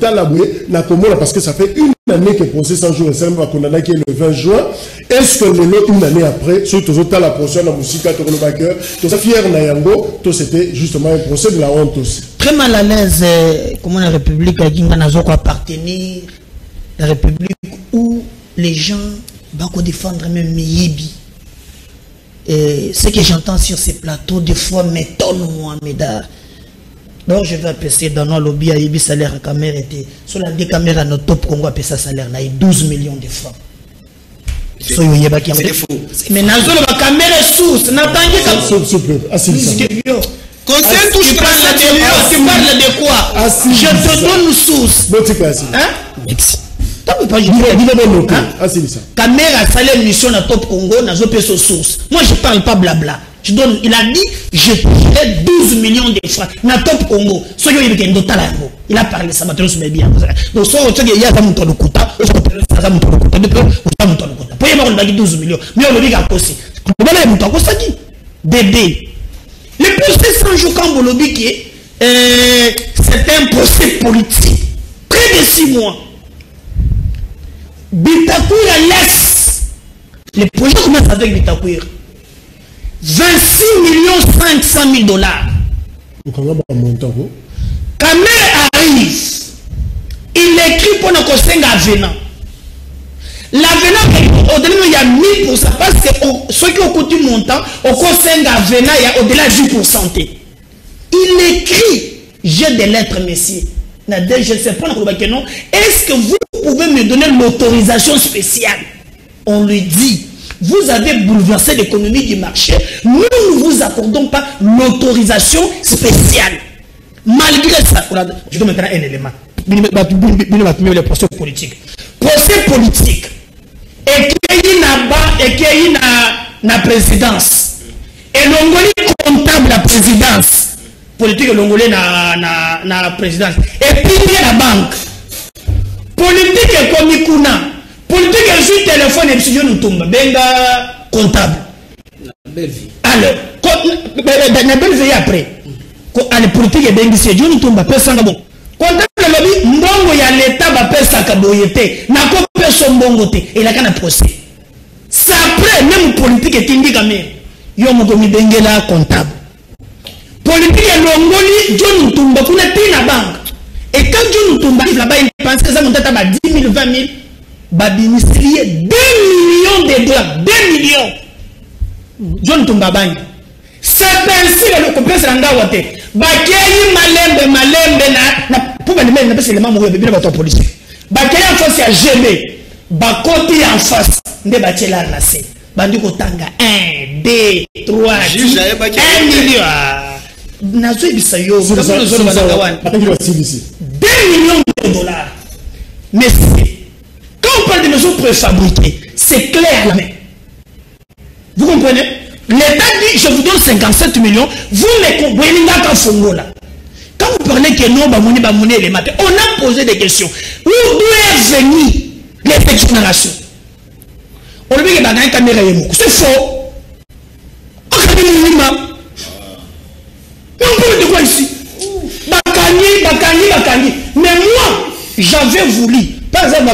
parce que ça fait une année que le procès 100 jours et ça va condamner qui est le 20 juin. Est-ce que une année après, surtout la procès de la musique, tout ça fier Nayango, tout c'était justement un procès de la honte aussi. Très mal à l'aise, comment la République a dit qu'on appartenir, la République où les gens vont défendre même Miyibi. Et ce que j'entends sur ces plateaux, des fois m'étonne moi, Médard. Donc je vais appeler dans nos lobbies à Ibi salaire à caméra était sur la des caméras notre top Congo appelle ça salaire là 12 millions de francs. C'est faux. Mais dans la caméra source n'attendez pas. Conseil touche tu parles de quoi? Je te donne une source. Caméra salaire mission à top Congo n'a pas source. Moi je parle pas blabla. Il a dit, je paierai 12 millions de francs. Na top Congo. Il a parlé, ça m'a trouvé sur mes biens. Donc, il y a un montant de quota. Il y a un montant de quota. Pour y avoir 12 millions. Mais on le dit à Kossi. On a un montant de quota. Bébé. Le procès sans jour quand on le dit, c'est un procès politique. Près de 6 mois. Bitakoura laisse. Les projets commencent avec Bitakoura. 26 500 000 dollars. Kamé arrive, il écrit pour nous conseiller l'avenant. L'avenant, au-delà, il y a 1000%, parce que ceux qui ont coûté montant, au conseil l'avenant, il y a au-delà de 10%. Il écrit, j'ai des lettres, messieurs. Je ne sais pas, non. Est-ce que vous pouvez me donner l'autorisation spéciale? On lui dit. Vous avez bouleversé l'économie du marché. Nous ne vous accordons pas l'autorisation spéciale. Malgré ça, je dois maintenant un élément. Le procès politique. Procès politique. Et qui est na présidence. Et l'ongolais comptable la présidence. Politique l'ongolais na présidence. Et puis il y a la banque. Politique est comme Ikuna. Politique est juste téléphone et studio nous tombe. Benga comptable. Alors, la belle vie après. La politique est benga studio nous tombe. Personne bon. Comptable lobby, mbongo ya l'état va faire sa kaboyete. Na ko personne mbongo te. Et la kana procès. C'est après même politique est indiqué quand même. yo moko mibengela comptable politique ya longoli John Ntumba kuna tina banque et quand John Ntumba là-bas il pensait ça monter à 10 000 20 000 babinisier 2 millions de dollars 2 millions John Ntumba bang c'est ainsi le complexe ranga wote bakei malembe na pour me na pesa le mamu bébé ba policier bakei en face ya GB bakoti en face nde bachela na C bandi ko tanga 1 2 3 1 million nazo bisa yo 2 millions de dollars mais quand on parle de maisons préfabriquées c'est clair la main vous comprenez. L'État dit, je vous donne 57 millions, vous me comprenez quand vous parlez que non, les matins, on a posé des questions. Où est venue les générations? On dit que la caméra est mou. C'est faux. On parle de quoi ici? Bakani. Mais moi, j'avais voulu. Par exemple,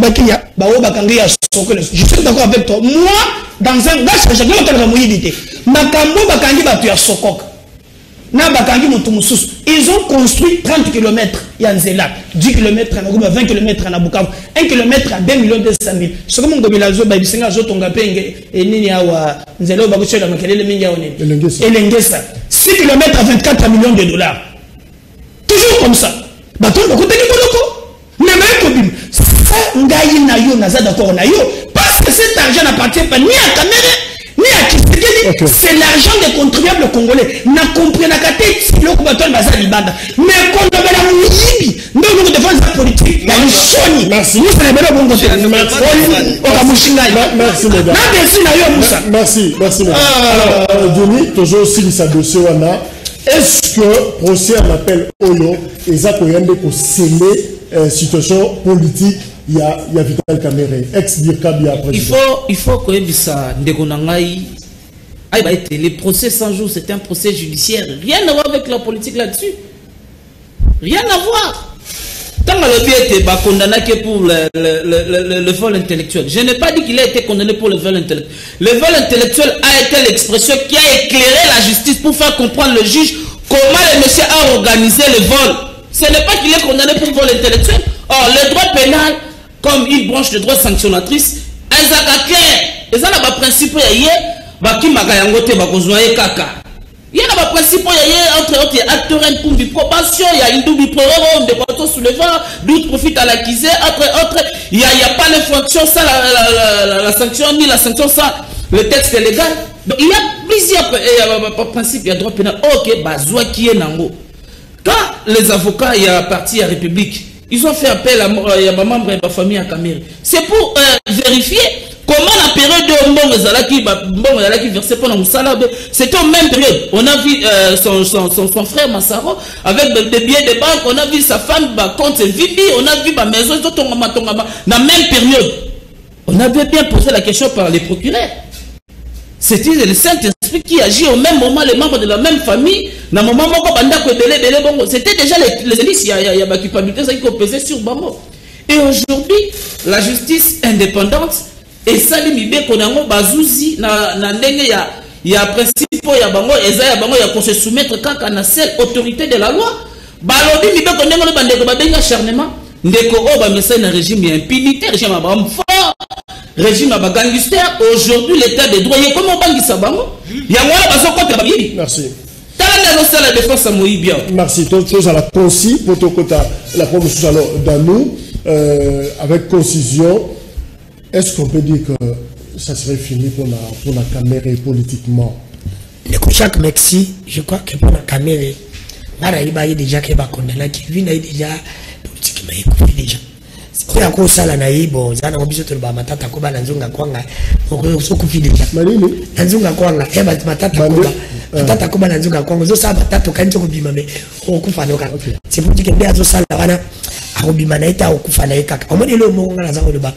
je suis d'accord avec toi. Moi, dans un gars, je ne sais pas Makambo bakangi batu ya Sokok. Na bakangi Moutoumousous. Ils ont construit 30 km Yanzela, 10 km à Nagouma, 20 km à Nabukavu, 1 km à 2 200 000. Ce que mon gobilazo babisenga zo tonga penge et nini awa nzelo bakucho la makelele mingi ya one. Elengesa. 6 km à 24 millions de dollars. Toujours comme ça. Baton bakote ki boloko. Mais même kobim. Ça ngai na yo naza d'accord na yo parce que cet argent n'appartient pas ni à Cameroun. Okay. C'est l'argent des contribuables congolais. N'a compris la carte, le combattant bazar libanda. Mais quand on a la mouyibi, nous nous défendons la politique. Merci. Nous sommes les bons côté. Merci. Merci. Alors, Johnny, toujours si ça dossier wana. Est-ce que procès en appel Oyo et ça pour sceller situation politique? Il y a Vital Kamere, ex-Birkab, il faut que ça les procès 100 jours, c'est un procès judiciaire. Rien à voir avec la politique là-dessus. Rien à voir. Tant que le bien été condamné que pour le vol intellectuel. Je n'ai pas dit qu'il a été condamné pour le vol intellectuel. Le vol intellectuel a été l'expression qui a éclairé la justice pour faire comprendre le juge comment le monsieur a organisé le vol. Ce n'est pas qu'il est condamné pour le vol intellectuel. Or, le droit pénal, comme une branche de droit sanctionnatrice, il y a un principe qui il y a un principe entre autres acteurs pour du probation, il y a une double prorogation de bateau sous le vent, d'autres profitent à l'acquisé, entre autres, il n'y a pas l'infraction sans la sanction, ni la sanction sans le texte légal. Donc il y a plusieurs principes, il y a droit pénal. Ok, bazoua qui est nango. Quand les avocats, il y a parti à République, ils ont fait appel à ma membre et ma famille à Cameroun. C'est pour vérifier comment la période de Mbongo qui versait pendant Moussala, c'était en même période. On a vu son frère Massaro avec des billets de banque, on a vu sa femme, compte Vivi, on a vu ma maison, dans la même période. On avait bien posé la question par les procureurs. C'était le Saint-Esprit qui agit au même moment, les membres de la même famille. C'était déjà les élites, il y a ma culpabilité qui ont pesé sur Bango. Et aujourd'hui, la justice indépendante, et ça, les mibé qu'on a bazouzi, il y a principe, il y a Bango, et ça, il y a qu'on se soumettre quand on a cette autorité de la loi. Balobi mibé qu'on a le bandeko babenga acharnement. Ndeko oba message un régime impunité, régime abam fort, régime abagangster. Aujourd'hui, l'état des droits, comment bangi sabango? Il y a moi la contre babi. Merci. La défense à bien. Merci. Toute chose à la concis pour ton côté, la promotion alors dans nous, avec concision. Est-ce qu'on peut dire que ça serait fini pour la Cameroun politiquement? Chaque Mexi, je crois que pour la Cameroun, il y a déjà qui va condamner, qui vient déjà politique, mais il déjà. C'est quoi encore ça là naïbo? Ça n'a pas besoin de ba matata koba nanzunga kwanga. On se confie déjà. Malini? Nanzunga kwanga. Eh ba matata koba. Matata koba nanzunga kwanga. Zo sa matata kanzo kubima me. Okufa noka. C'est pour dire que bien zo sala wana. Akubima na ita okufa na ikaka. Omoni le mo ngana za ba.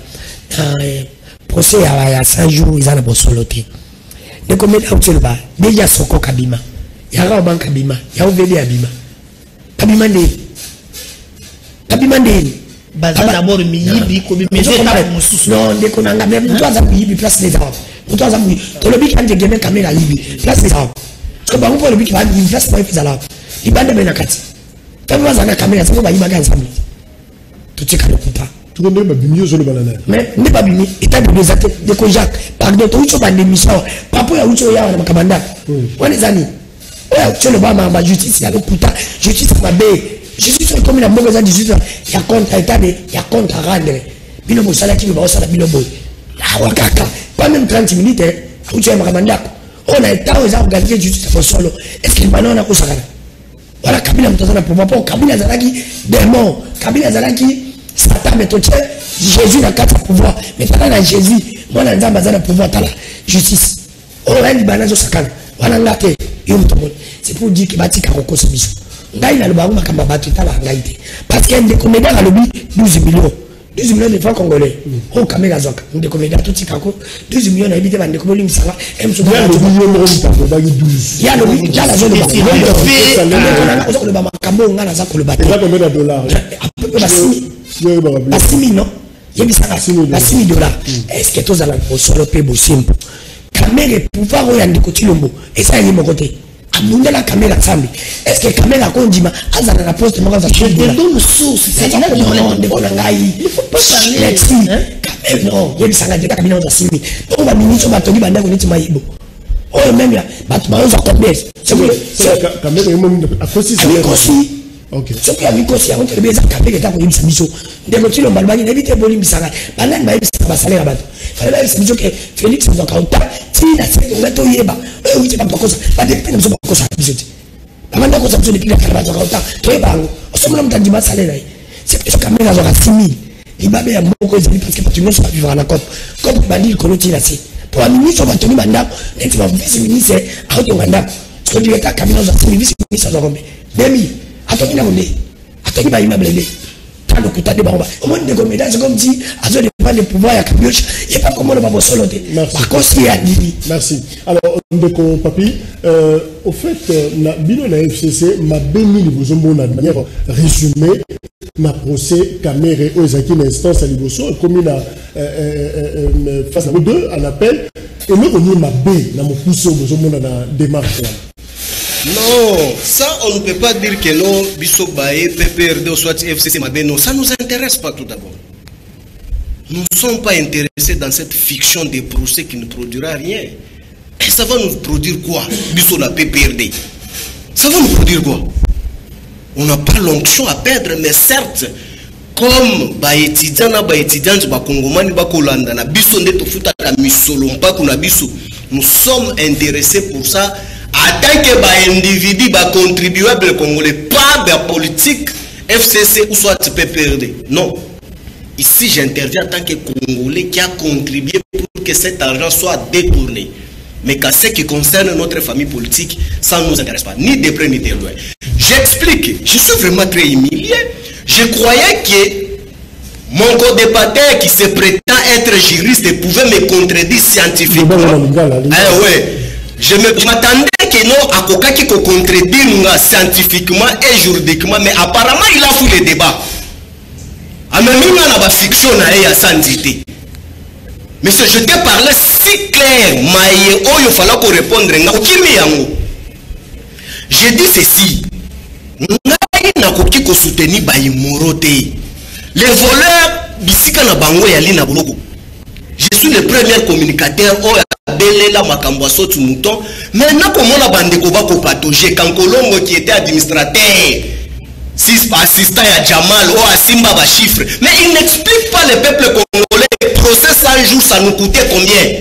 Procès ya 100 jours ils en a bosoloté. De combien d'autres ba? Déjà soko kabima. Ya ra banka bima. Ya oveli abima. Kabima ndeni. Kabima ndeni. baza d'abord miyibi kobimeza étape mosusu non ndeko nanga même mutu aza miyibi place des arbres mutu aza miyibi tolobi kanje geme caméra yibi place des arbres parce que bango po lobi ki ba yibi place po efezala libanda bena kati kama baza na caméra sango ba yiba ga ensemble tutika le kupa tout le monde ba bimio zo le banana mais ne pas bimi état de exact de ko Jacques pardon to ucho ba démission papo ya ucho ya na makabanda wale zani oya ucho le ba ma justice ya le kuta justice ma be Jésus comme la mauvaise justice il y a contre état de il y a contre rendre bino bosala ki ba osala bino boy la wakaka pas même 30 minutes ou tu es makamandako on a état aux organiser justice pour solo est-ce qu'il banana ko sakana voilà kabila mtazana pour moi kabila zalaki démon kabila zalaki satan mais toi Jésus n'a qu'à pouvoir mais pas dans Jésus moi na nzamba zana pouvoir tala justice on a dit banazo sakana wana ngate yo mtomoni c'est pour dire que batika kokosa biso ngai na lobango makamba bato tala ngai te parce que ndeko média a lobi 12 millions de francs congolais o kamera zoka ndeko média tout tikako 12 millions na ebite bande ko bolingi sanga emso ya lobi yo mo mtambo ba 12 ya lobi ya la zone ba ko ba makambo ngana za ko le bateau ça combien de dollars ba 6 millions yebisaka ba 6 dollars est-ce que tous ala ko solo pe bo simple kamera pouvoir o ya ndeko tilombo esa yimo côté amunda la caméra sambi est-ce que caméra kondima azana na poste moko za je te donne source c'est là que on ngai il faut pas parler non yebi sanga de kamina za simi to ba ministre ba toni banda ko niti mayibo o même ya bat ba za combien c'est la caméra yo mo a kosi ça OK c'est que avec aussi on te beza caméra ta ko yimisa biso ndeko tilo malbani na bité boli misanga bana ba yimisa ba salaire bato fala ba biso ke Félix ndo kaunta tina c'est ngato yeba oui c'est pas cause pas de peine pas cause biso bamanda ko sabso depuis la caméra kaunta to bango osomona mtandi ba salaire c'est que caméra zo 6000 ibabe ya moko ezali parce que tu ne sais pas vivre en comme bandi ko loti là c'est pour un ministre va tenir banda et tu vas vice ministre auto banda ce que tu as caméra zo 6000 vice ministre zo rombe demi atoni na bonde atoni ba immeuble le talo kuta de bamba au moins de comédien c'est comme si azo de pas le pouvoir ya kabioche et pas comment le babo solo te par contre ya dini merci alors ndeko papi au fait na bino na FCC ma béni vous omona de manière résumée na procès caméra aux zaki l'instance à liboso comme na face à deux en appel et nous on ma bé na mo pousso vous omona na démarche. Non, ça on ne peut pas dire que non, Bissot Baye, PPRD ou soit FCC Mabé, non, ça ne nous intéresse pas tout d'abord. Nous ne sommes pas intéressés dans cette fiction des procès qui ne produira rien. Et ça va nous produire quoi, Bissot la PPRD? Ça va nous produire quoi? On n'a pas l'onction à perdre, mais certes, comme étudiant, Congomani, Bakolanda, Bissot Neto Futa, Missolompa, Bissot, nous sommes intéressés pour ça. En tant que individu, contribuable congolais, pas de politique, FCC ou soit PPRD. Non. Ici, j'interviens en tant que Congolais qui a contribué pour que cet argent soit détourné. Mais qu'à ce qui concerne notre famille politique, ça ne nous intéresse pas, ni de près ni de loin. J'explique, je suis vraiment très humilié. Je croyais que mon co-débatteur qui se prétend être juriste pouvait me contredire scientifiquement. Ah ouais. Je m'attendais que non, à Koka qui contredire scientifiquement et juridiquement, mais apparemment il a foutu les débats. A même il y a une fiction sans idée. Mais je t'ai parlé si clair, mais il fallait qu'on réponde. J'ai dit ceci. Les voleurs, je suis le premier communicateur Belela Makambo Sotu Mouton. Maintenant, comment la bande de Koba Kopatoje, quand Colombo qui était administrateur, assistant à Jamal ou à Simba va chiffre. Mais il n'explique pas le peuple congolais. Le procès 100 jours, ça nous coûtait combien?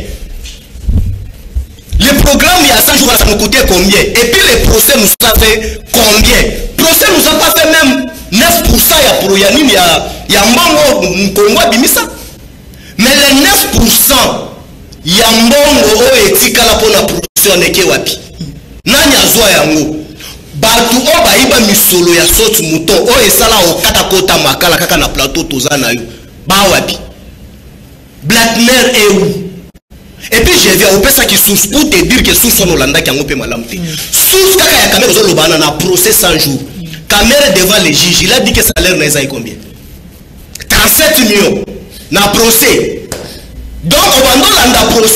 Le programme, il y a 100 jours, ça nous coûtait combien? Et puis le procès nous a fait combien? Le procès nous a pas fait même 9%, il y a Proyanim, il y a Mbango, Congo, Bimisa. Mais les 9%, il y a Mbongo etikala pona production neke wapi nani azwa yango batu o bayiba misolo ya sotu muto o esala okata kota makala kaka na plateau tozana yo ba wapi Blackner et où? Et puis je viens au pesa qui source pour te dire que source on Hollanda qui a ngopé malamte source kaka ya caméra zo lobana na procès 100 jours caméra devant les juges il a dit que salaire n'est pas combien 7 millions na procès. Donc on va dans procès,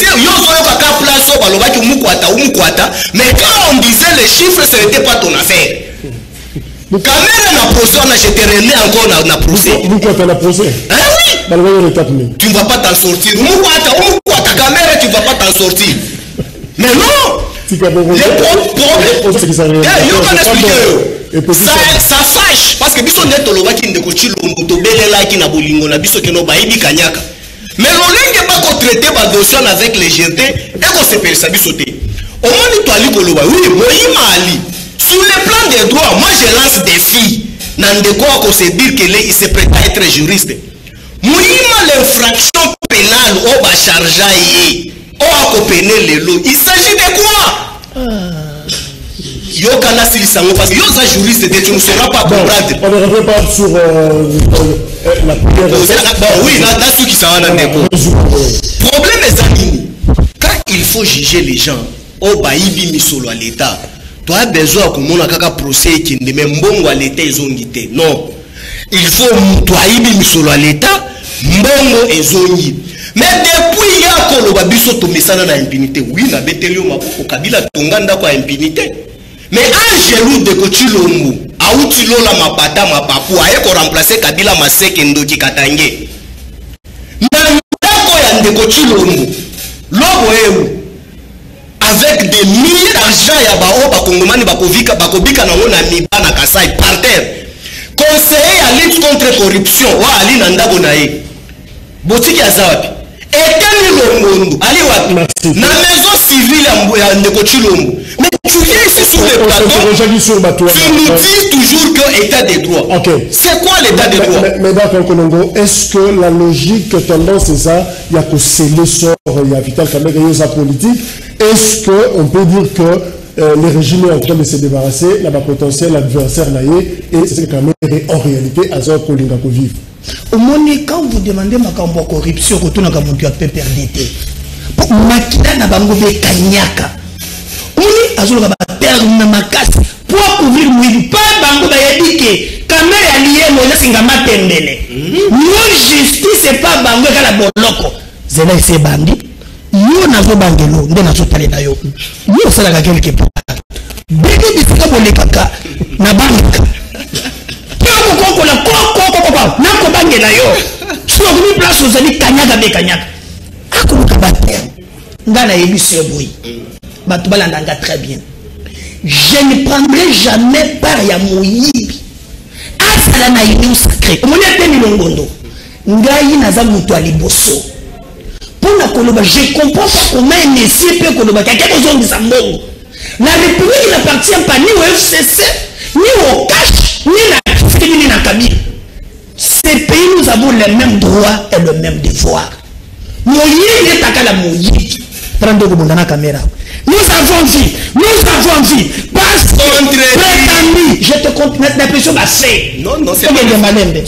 mais quand on disait les chiffres, ce n'était pas ton affaire. Quand même na procès, on a jeté rené encore na procès. Pourquoi tu as procès? Ah oui. Tu ne vas pas t'en sortir. Ta caméra, tu ne vas pas t'en sortir. Mais non. Les problèmes, ça fâche parce que biso neto loba ki ndeko chilombo to belela ki na bolingo na biso keno bayibi kanyaka. Mais l'olenge pas qu'on traiter ma dossier avec légèreté et qu'on se perçoit biso te. Au moins ni toi li koloba oui, moi ali. Sur le plan des droits, moi je lance des filles. Nandeko qu'on se dire qu'il se prête à être juriste. Moi l'infraction pénale au ba charger il s'agit de quoi? Yokana Silisango, parce que Yosa juriste, tu ne sauras pas comprendre. On ne revient pas sur la première. Oui, là, ceux qui s'en rendent compte. Problème est ça. Quand il faut juger les gens, au baïbi misolo à l'État, tu as besoin que mon akaka procès qui ne même bon à l'État ils ont guité. Non. Il faut toi misolo à l'État, mbongo et zoni. Mais depuis il y a koloba biso to mesana na impunité. Oui, na betelio mapoko kabila tonganda kwa impunité. Mais Angelou de Kochilombo, Aouti Lola Mapata Mapapu, a ko remplacer Kabila Maseke Ndoki Katange. Nandako ya de Kochilombo, Lobo avec des milliers d'argent ya bao ba Kongomani bakovika bakobika na ngona miba na Kasai par terre. Conseiller à lutte contre corruption, wa ali nandako na ye. Botiki ya zawapi. Etani Longondo, ali wapi? Na maison civile ya Ndeko Chilombo. Mais tu viens ici sur le plateau, tu nous dis toujours que état des droits. Okay. C'est quoi l'état des droits? Mais d'accord, Konongo, est-ce que la logique tendance c'est ça, il y a que sceller sort, il y a Vital Kamerhe, il y a sa politique. Est-ce qu'on peut dire que le régime est en train de se débarrasser, là, potentiel adversaire naïe, et c'est ce que Kamerhe en réalité a ça pour les vivre. Au moment quand vous demandez ma corruption, retourne à Kamontu à PPRDT. Pour makina na bango be kanyaka. Oni azoloka ba terme makasi pour couvrir mouili pas bango ba yedike caméra lié mo singa matembele. Non justice c'est pas bango kala boloko. Zela c'est bandi. Yo na zo bangelo nde na zo tale na yo. Yo sala ka quelque part. Bébé bisika bolekaka na banka. Koko la koko na ko bangela yo. So ni place aux ali kanyaka be kanyaka. Akoluka ba terme. Ngana yebisi boy. Batubalanda très bien. Je ne prendrai jamais part ya moyibi. Asala na yini sacré. Omoni atemi longondo. Ngai naza mutu aliboso. Pona koloba je comprends pas comment un messieur peut koloba quelqu'un ozongisa mbongo. La République n'appartient pas ni au FCC, ni au cash, ni ni na Kabila. Ces pays nous avons les mêmes droits et le même devoir. Moyibi est takala moyibi. Nous avons vu, parce que prétendu, je te compte l'impression passée. Non, c'est pas de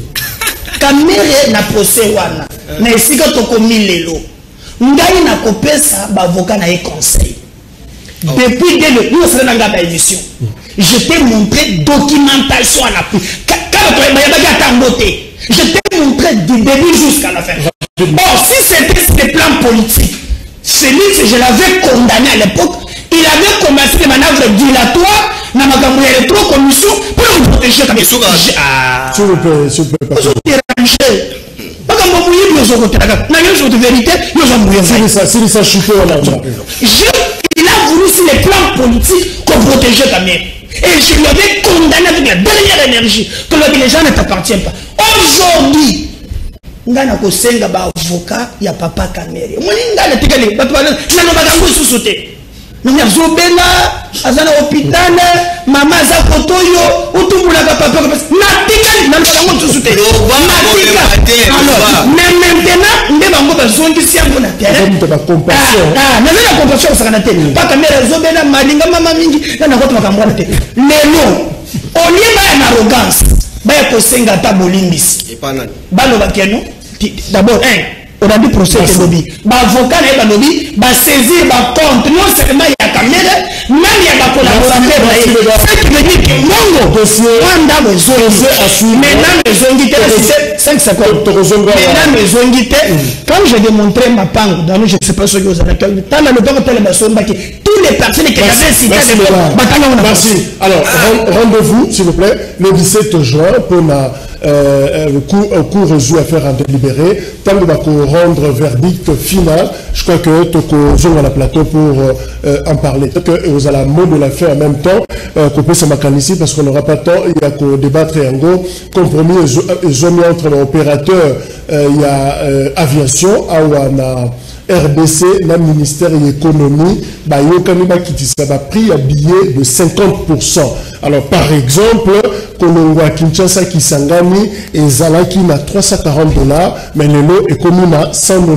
Kamerhe na procès wana, na esika toko milelo. Ngai na kopesa ba avocat na conseil. Depuis dès le nous sommes dans la émission. Je t'ai montré documentation à l'appui. Je t'ai montré du début jusqu'à la fin. Or, si c'était le plan politique, celui que je l'avais condamné à l'époque, il avait commencé des manœuvres dilatoires dans ma commission pour nous protéger comme ça. S'il vous plaît, pas il a voulu sur les plans politiques qu'on protégeait ta mère. Et je lui avais condamné avec la dernière énergie que les gens ne t'appartiennent pas. Aujourd'hui, ngana ko senga ba avocat ya papa Kamerhe moni ngana tikali bato bana na bakango susuté na zobela azana hôpital mama za kotoyo utumbula ka papa na tikali na bakango susuté alors mais maintenant nde bango bazongi siango na terrain ba compassion na la compassion ça na terrain pas Kamerhe zobela malinga mama mingi na ko makambo na terrain lelo oliba na arrogance baya ko senga ta bolimbisi balo bakeno d'abord on a dit procès de lobby ba avocat na lobby ba saisir ba compte non seulement ya Kamerhe même ya ba collaborateur na ce qui veut dire que mongo dossier wanda besoin maintenant besoin 5,50. Mesdames et zonguités, quand j'ai démontré ma pangue, dans nous, je ne sais pas ce que vous avez entendu, tous les personnes qui avaient cité merci. Alors, rendez-vous, s'il vous plaît, le 17 juin pour la cours reçu à faire en délibéré. Tant que vous rendre verdict final, je crois que tu as la plateau pour en parler. Que vous allez mot de la faire en même temps, qu'on peut se marquer ici parce qu'on n'aura pas de temps. Il y a qu'à débattre et en gros, compromis entre l'opérateur, il y a aviation, RDC, le ministère de l'économie, il y a prix à billet de 50%. Alors, par exemple, Kolongwa Kinshasa qui s'engage et Zalaki na $340, mais le lot est commun à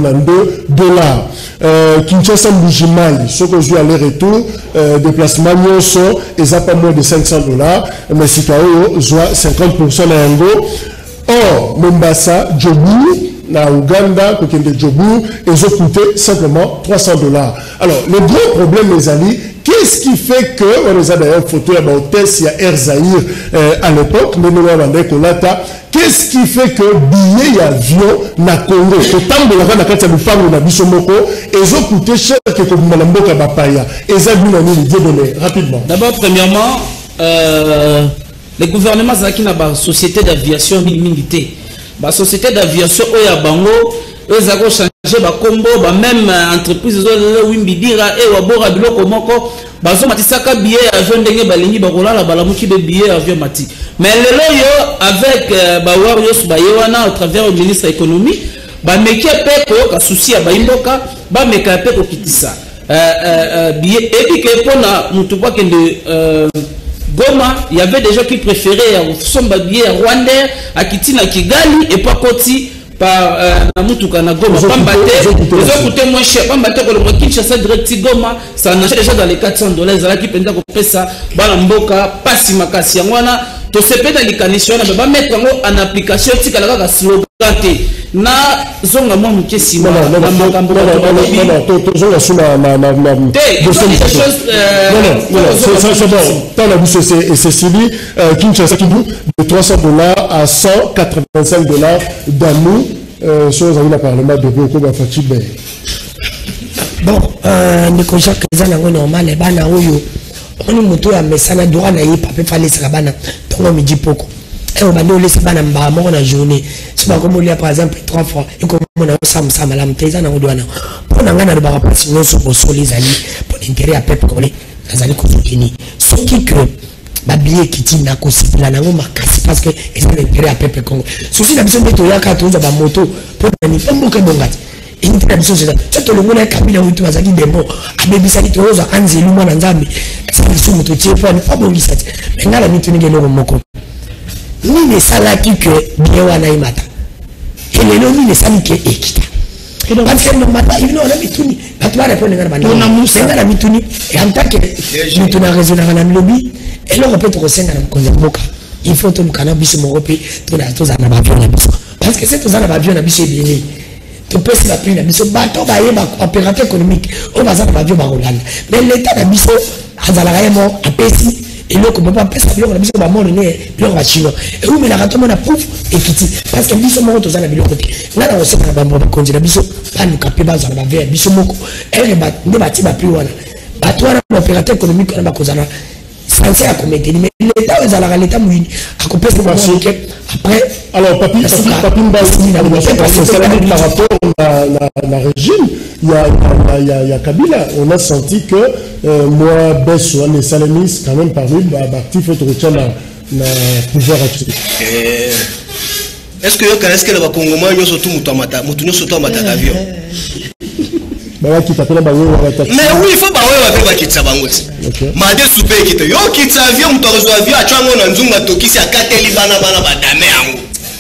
$192. Kinshasa Mbujimai, ce que je vais aller-retour, déplacement Nyonso, et ça pas moins de $500, mais si tu as 50% à Yango. Or, Mombasa, Djobu, na Ouganda, côté de Djobu, ils ont coûté simplement $300. Alors, le gros problème, les amis, qu'est-ce qui fait que, on les a d'ailleurs photo à l'hôtel, il y a Air Zahir à l'époque, mais nous avons qu'est-ce qui fait que billet avion na Congo, autant de la vente à Katia Lufango na Bissomoko, ils ont coûté cher que comme Malamboka Bapaya. Et ça, nous avons dit rapidement. D'abord, premièrement, le gouvernement qui n'a pas société d'aviation militaire. La société d'aviation Oya Bango, ils ont changé ba combo, ba même entreprise zo wimbidira et wabora biloko moko, bazo matisaka billet avion ndenge balingi bakola la balamuki be billet avion mati. Mais lelo yo avec ba warriors ba yewana au travers du ministre de l'économie, ba meki peko ka souci ya ba imboka, ba meka peko kitisa. Billet et puis que pour na mutu kwa kende Goma, il y avait des gens qui préféraient Somba billet à Rwanda, à Kitina Kigali et pas Koti par Namutuka na Goma. Ils ont coûté moins cher. Pambate ko le Kinshasa direct Goma, ça en achète déjà dans les $400. Zala qui penda ko pesa bala mboka pasi makasi ngwana to sepeda likanisho na ba mettre en application tikala ka slogan te. Na zonga mo mukesi na makambo zonga suna na c'est bon. Tant la bouche et Cécilie Kinshasa qui de $300 à $185 d'amour sur le parlement de Boko Bafatibe. Bon, Nico Jacques Zanango normal et bana oyo on moto ya mesana droit na yi pape fallait se bana tongo midi poko. Et on va nous laisser bana mba mo na journée. C'est pas comme par exemple 3 fois et comme on a sam la mteza na odwana. Pour ngana de ba passe non so les ali pour l'intérêt à peuple congolais. Nazali ko fini. Ce qui que ba billet kiti na ko sipla na ngoma kasi parce que ils ont l'intérêt à peuple congolais. Souci la biso meto ya ka toza ba moto pour ni pombo ke bongati. Et une tradition c'est ça. C'est le monde kabila witu bazaki demo. Abebisaki toza anzelu mwana nzambe. Ça biso moto tie pour pas bongisati. Mais ngala mitu ngelo moko. Ni ne salaki que bien wana imata. Et le nom ni ne salaki ekita. Parce que no mata il no la mituni. Patwa répondre ngana bana. On a musa ngana mituni et en tant que mituna raison ngana lobby et là on peut te senga na konza boka. Il faut ton cannabis mo rope to na to za na ba avion na biso. Parce que c'est to za na ba avion na biso bien. Tu peux se la prendre na biso bato ba yeba opérateur économique on va za na ba avion ba Hollande. Mais l'état na biso azala mo apesi et là comme pas pesa biloko na biso ba mono ne biloko ba chino et où mais la rato mona pouf et kiti parce que biso moko tozana biloko te ngana on sait na ba mbo konzi na biso pas nous capé ba za na ba ver biso moko et ba nde ba ti ba plus wana ba toi na opérateur économique na ba kozana sans à commettre mais l'état aux à l'état mouini à couper après alors papi par rapport à la régime il y a Kabila on a senti que moi baisse on est salamis quand même parmi actif autre na pouvoir actif est-ce que le Congolais yo surtout mutamata mutunyo surtout mata avion mais oui, il faut pas avoir qui s'abangoti. Made souper qui te yo qui t'avion muto reçoit avion a chango na nzunga toki si akateli bana badame yango.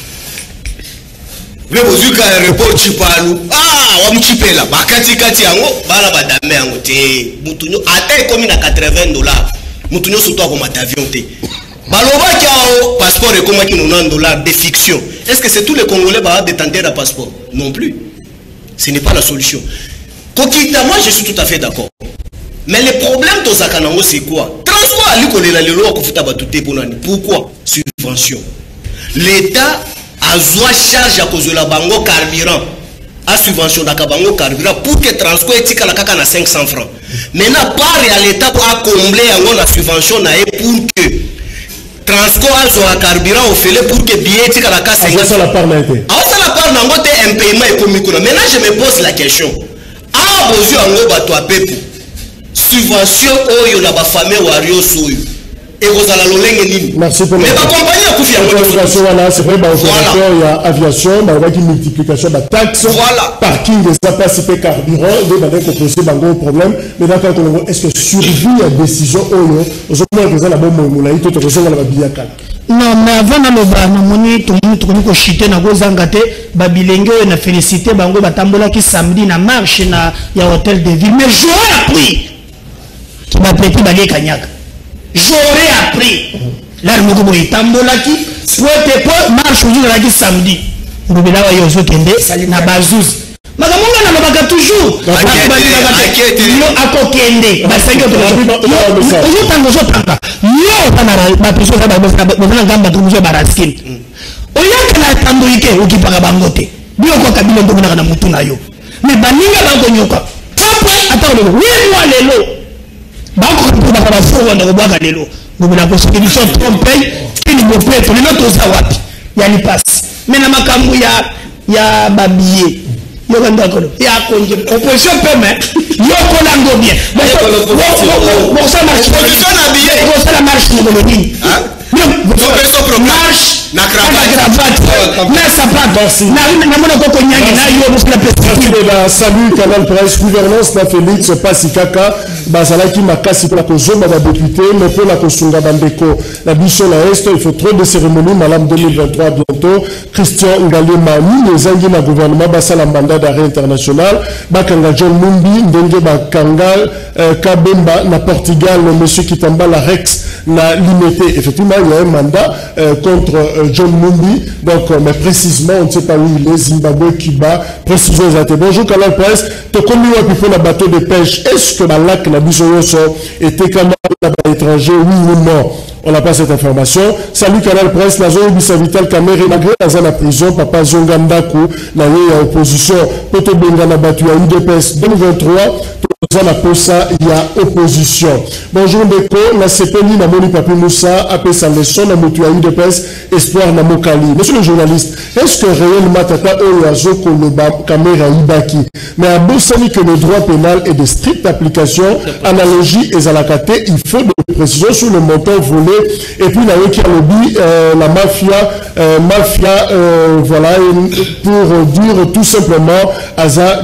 We bozuka aéroport chipalu. Ah, wa mchipela bakati kati yango bana badame yango te. Mutunyo ata komi na $80. Mutunyo surtout ko mata avion te. Baloba kiao passeport et comment qui $90 de fiction. Est-ce que c'est tous les Congolais ba détenir un passeport? Non plus. Ce n'est pas la solution. Kokita, moi je suis tout à fait d'accord. Mais le problème de Zakanango c'est quoi? Transport à l'école la loi pour futa batute pour nani. Pourquoi? Subvention. L'État azwa charge à cause de la bango carburant à subvention d'akabango carburant pour que Transco etika la kaka na 500 francs. Maintenant par à l'état pour combler la subvention na pour que Transco a carburant au fêlé pour que billet etika la kaka 500 francs. Ça la part nango te un paiement économique. Maintenant je me pose la question. Ah bozu ango bato a pepo. Subvention oyo na ba famille wario soyo. Merci pour mais ma compagnie a confié c'est vrai, il y a aviation, il y a une multiplication de taxes, parking des appacités carburant, il y a un problème. Mais d'accord, est-ce que survie la décision non, mais avant de le chiter na gozangate babilenge na félicité bango batambola ki samedi na marche na ya hôtel de ville mais j'aurais appris qui m'a prêté balé Kanyaka. J'aurais appris l'arme de Tambolaki, souhaite pas marche aujourd'hui samedi. Vous avez là, vous avez na bazouz. Magamonga na mabaka toujours. Yo akokende. Basengo to. Yo tango zo tanga. Yo tanara ba piso ba ngamba to muzo baraskin. Oyaka na tamboike ukipaka bangote. Bio kwa kabila ndo na mutu na yo. Mais baninga bango nyoka. Papa atalo. Oui moi lelo. Bako kuba kwa bafuwa ndo kubaka lelo. Ngubila constitution trompe ni bopeto ni noto za wapi. Yani passe. Mais na makambu ya babiye. Yo kando akolo. Ya konje. Opposition peme. Yo kolango bien. Bon ça marche. Opposition na biye. Bon ça la marche ni boloni. Hein? Marche. Na cravate. Mais ça pas. Na mona koko nyangi na yo musla perspective. Salut Canal Presse gouvernance na Félix Pasikaka bazala qui makasi pour la kozomba ba député mais pour la kosunga bandeko la biso la est il faut trop de cérémonies malam 2023 bientôt Christian Ngalé Mami les angi na gouvernement basala mandat d'arrêt international bakanga John Mumbi ndenge bakanga Kabemba na Portugal monsieur Kitamba la Rex na limité effectivement il y a un mandat contre John Mumbi donc mais précisément on ne sait pas où il est Zimbabwe Cuba précision exacte. Bonjour Canal Presse to komi wa pour le bateau de pêche est-ce que la lac la bisoyoso était quand même à l'étranger oui ou non on n'a pas cette information. Salut Canal Presse la zone Bisa Vital Kamere malgré la prison papa Zongandaku na ya opposition poto benga na batu ya UDPS 2023 la posa il y a opposition. Bonjour Beko, la CPNI na moni papi Moussa appelle sa leçon na motu ya UDPS espoir na Mokali. Monsieur le journaliste, est-ce que réellement tata oyazo ko le caméra ibaki mais à Bossani que le droit pénal est de stricte application, analogie et zalakate, il faut de précisions sur le montant volé et puis la qui a lobby la mafia voilà pour dire tout simplement Aza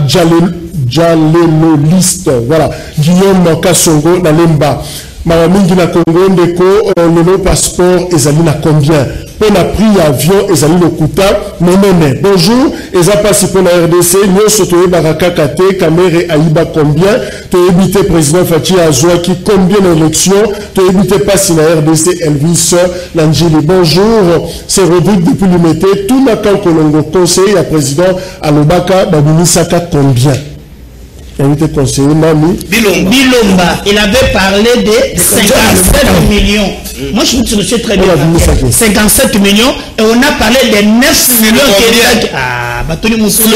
Jaléloliste, voilà, Guillaume Kassongo na Lemba. Maramingi na Congo ndeko le passeport ezali na combien? On a pris avion ezali le kuta monene. Bonjour, eza pasi pour la RDC, nous sotoye baraka kate, Kamere Aïba combien? To éviter président Fachi Azouaki combien d'élections? To éviter pasi la RDC Elvis Langili. Bonjour, c'est Rodrigue depuis Limité, tout n'a qu'un Kolongo conseil à président Alobaka Babini Saka combien? Invité conseiller Mami Bilomba, il avait parlé de 57 millions. Moi je me suis très bien. 57 millions et on a parlé de 9 millions qui étaient. Ah, Batoni Moussoulo.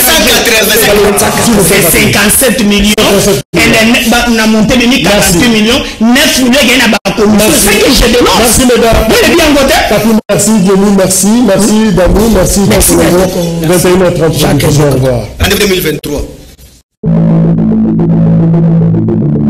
C'est 57 millions. Et on a monté de 48 millions. 9 millions qui est à Bakou. C'est ce que je demande. Merci mesdames. Vous êtes bien voté. Merci Denis, merci Damou, merci. 21h30. Au revoir. Année 2023.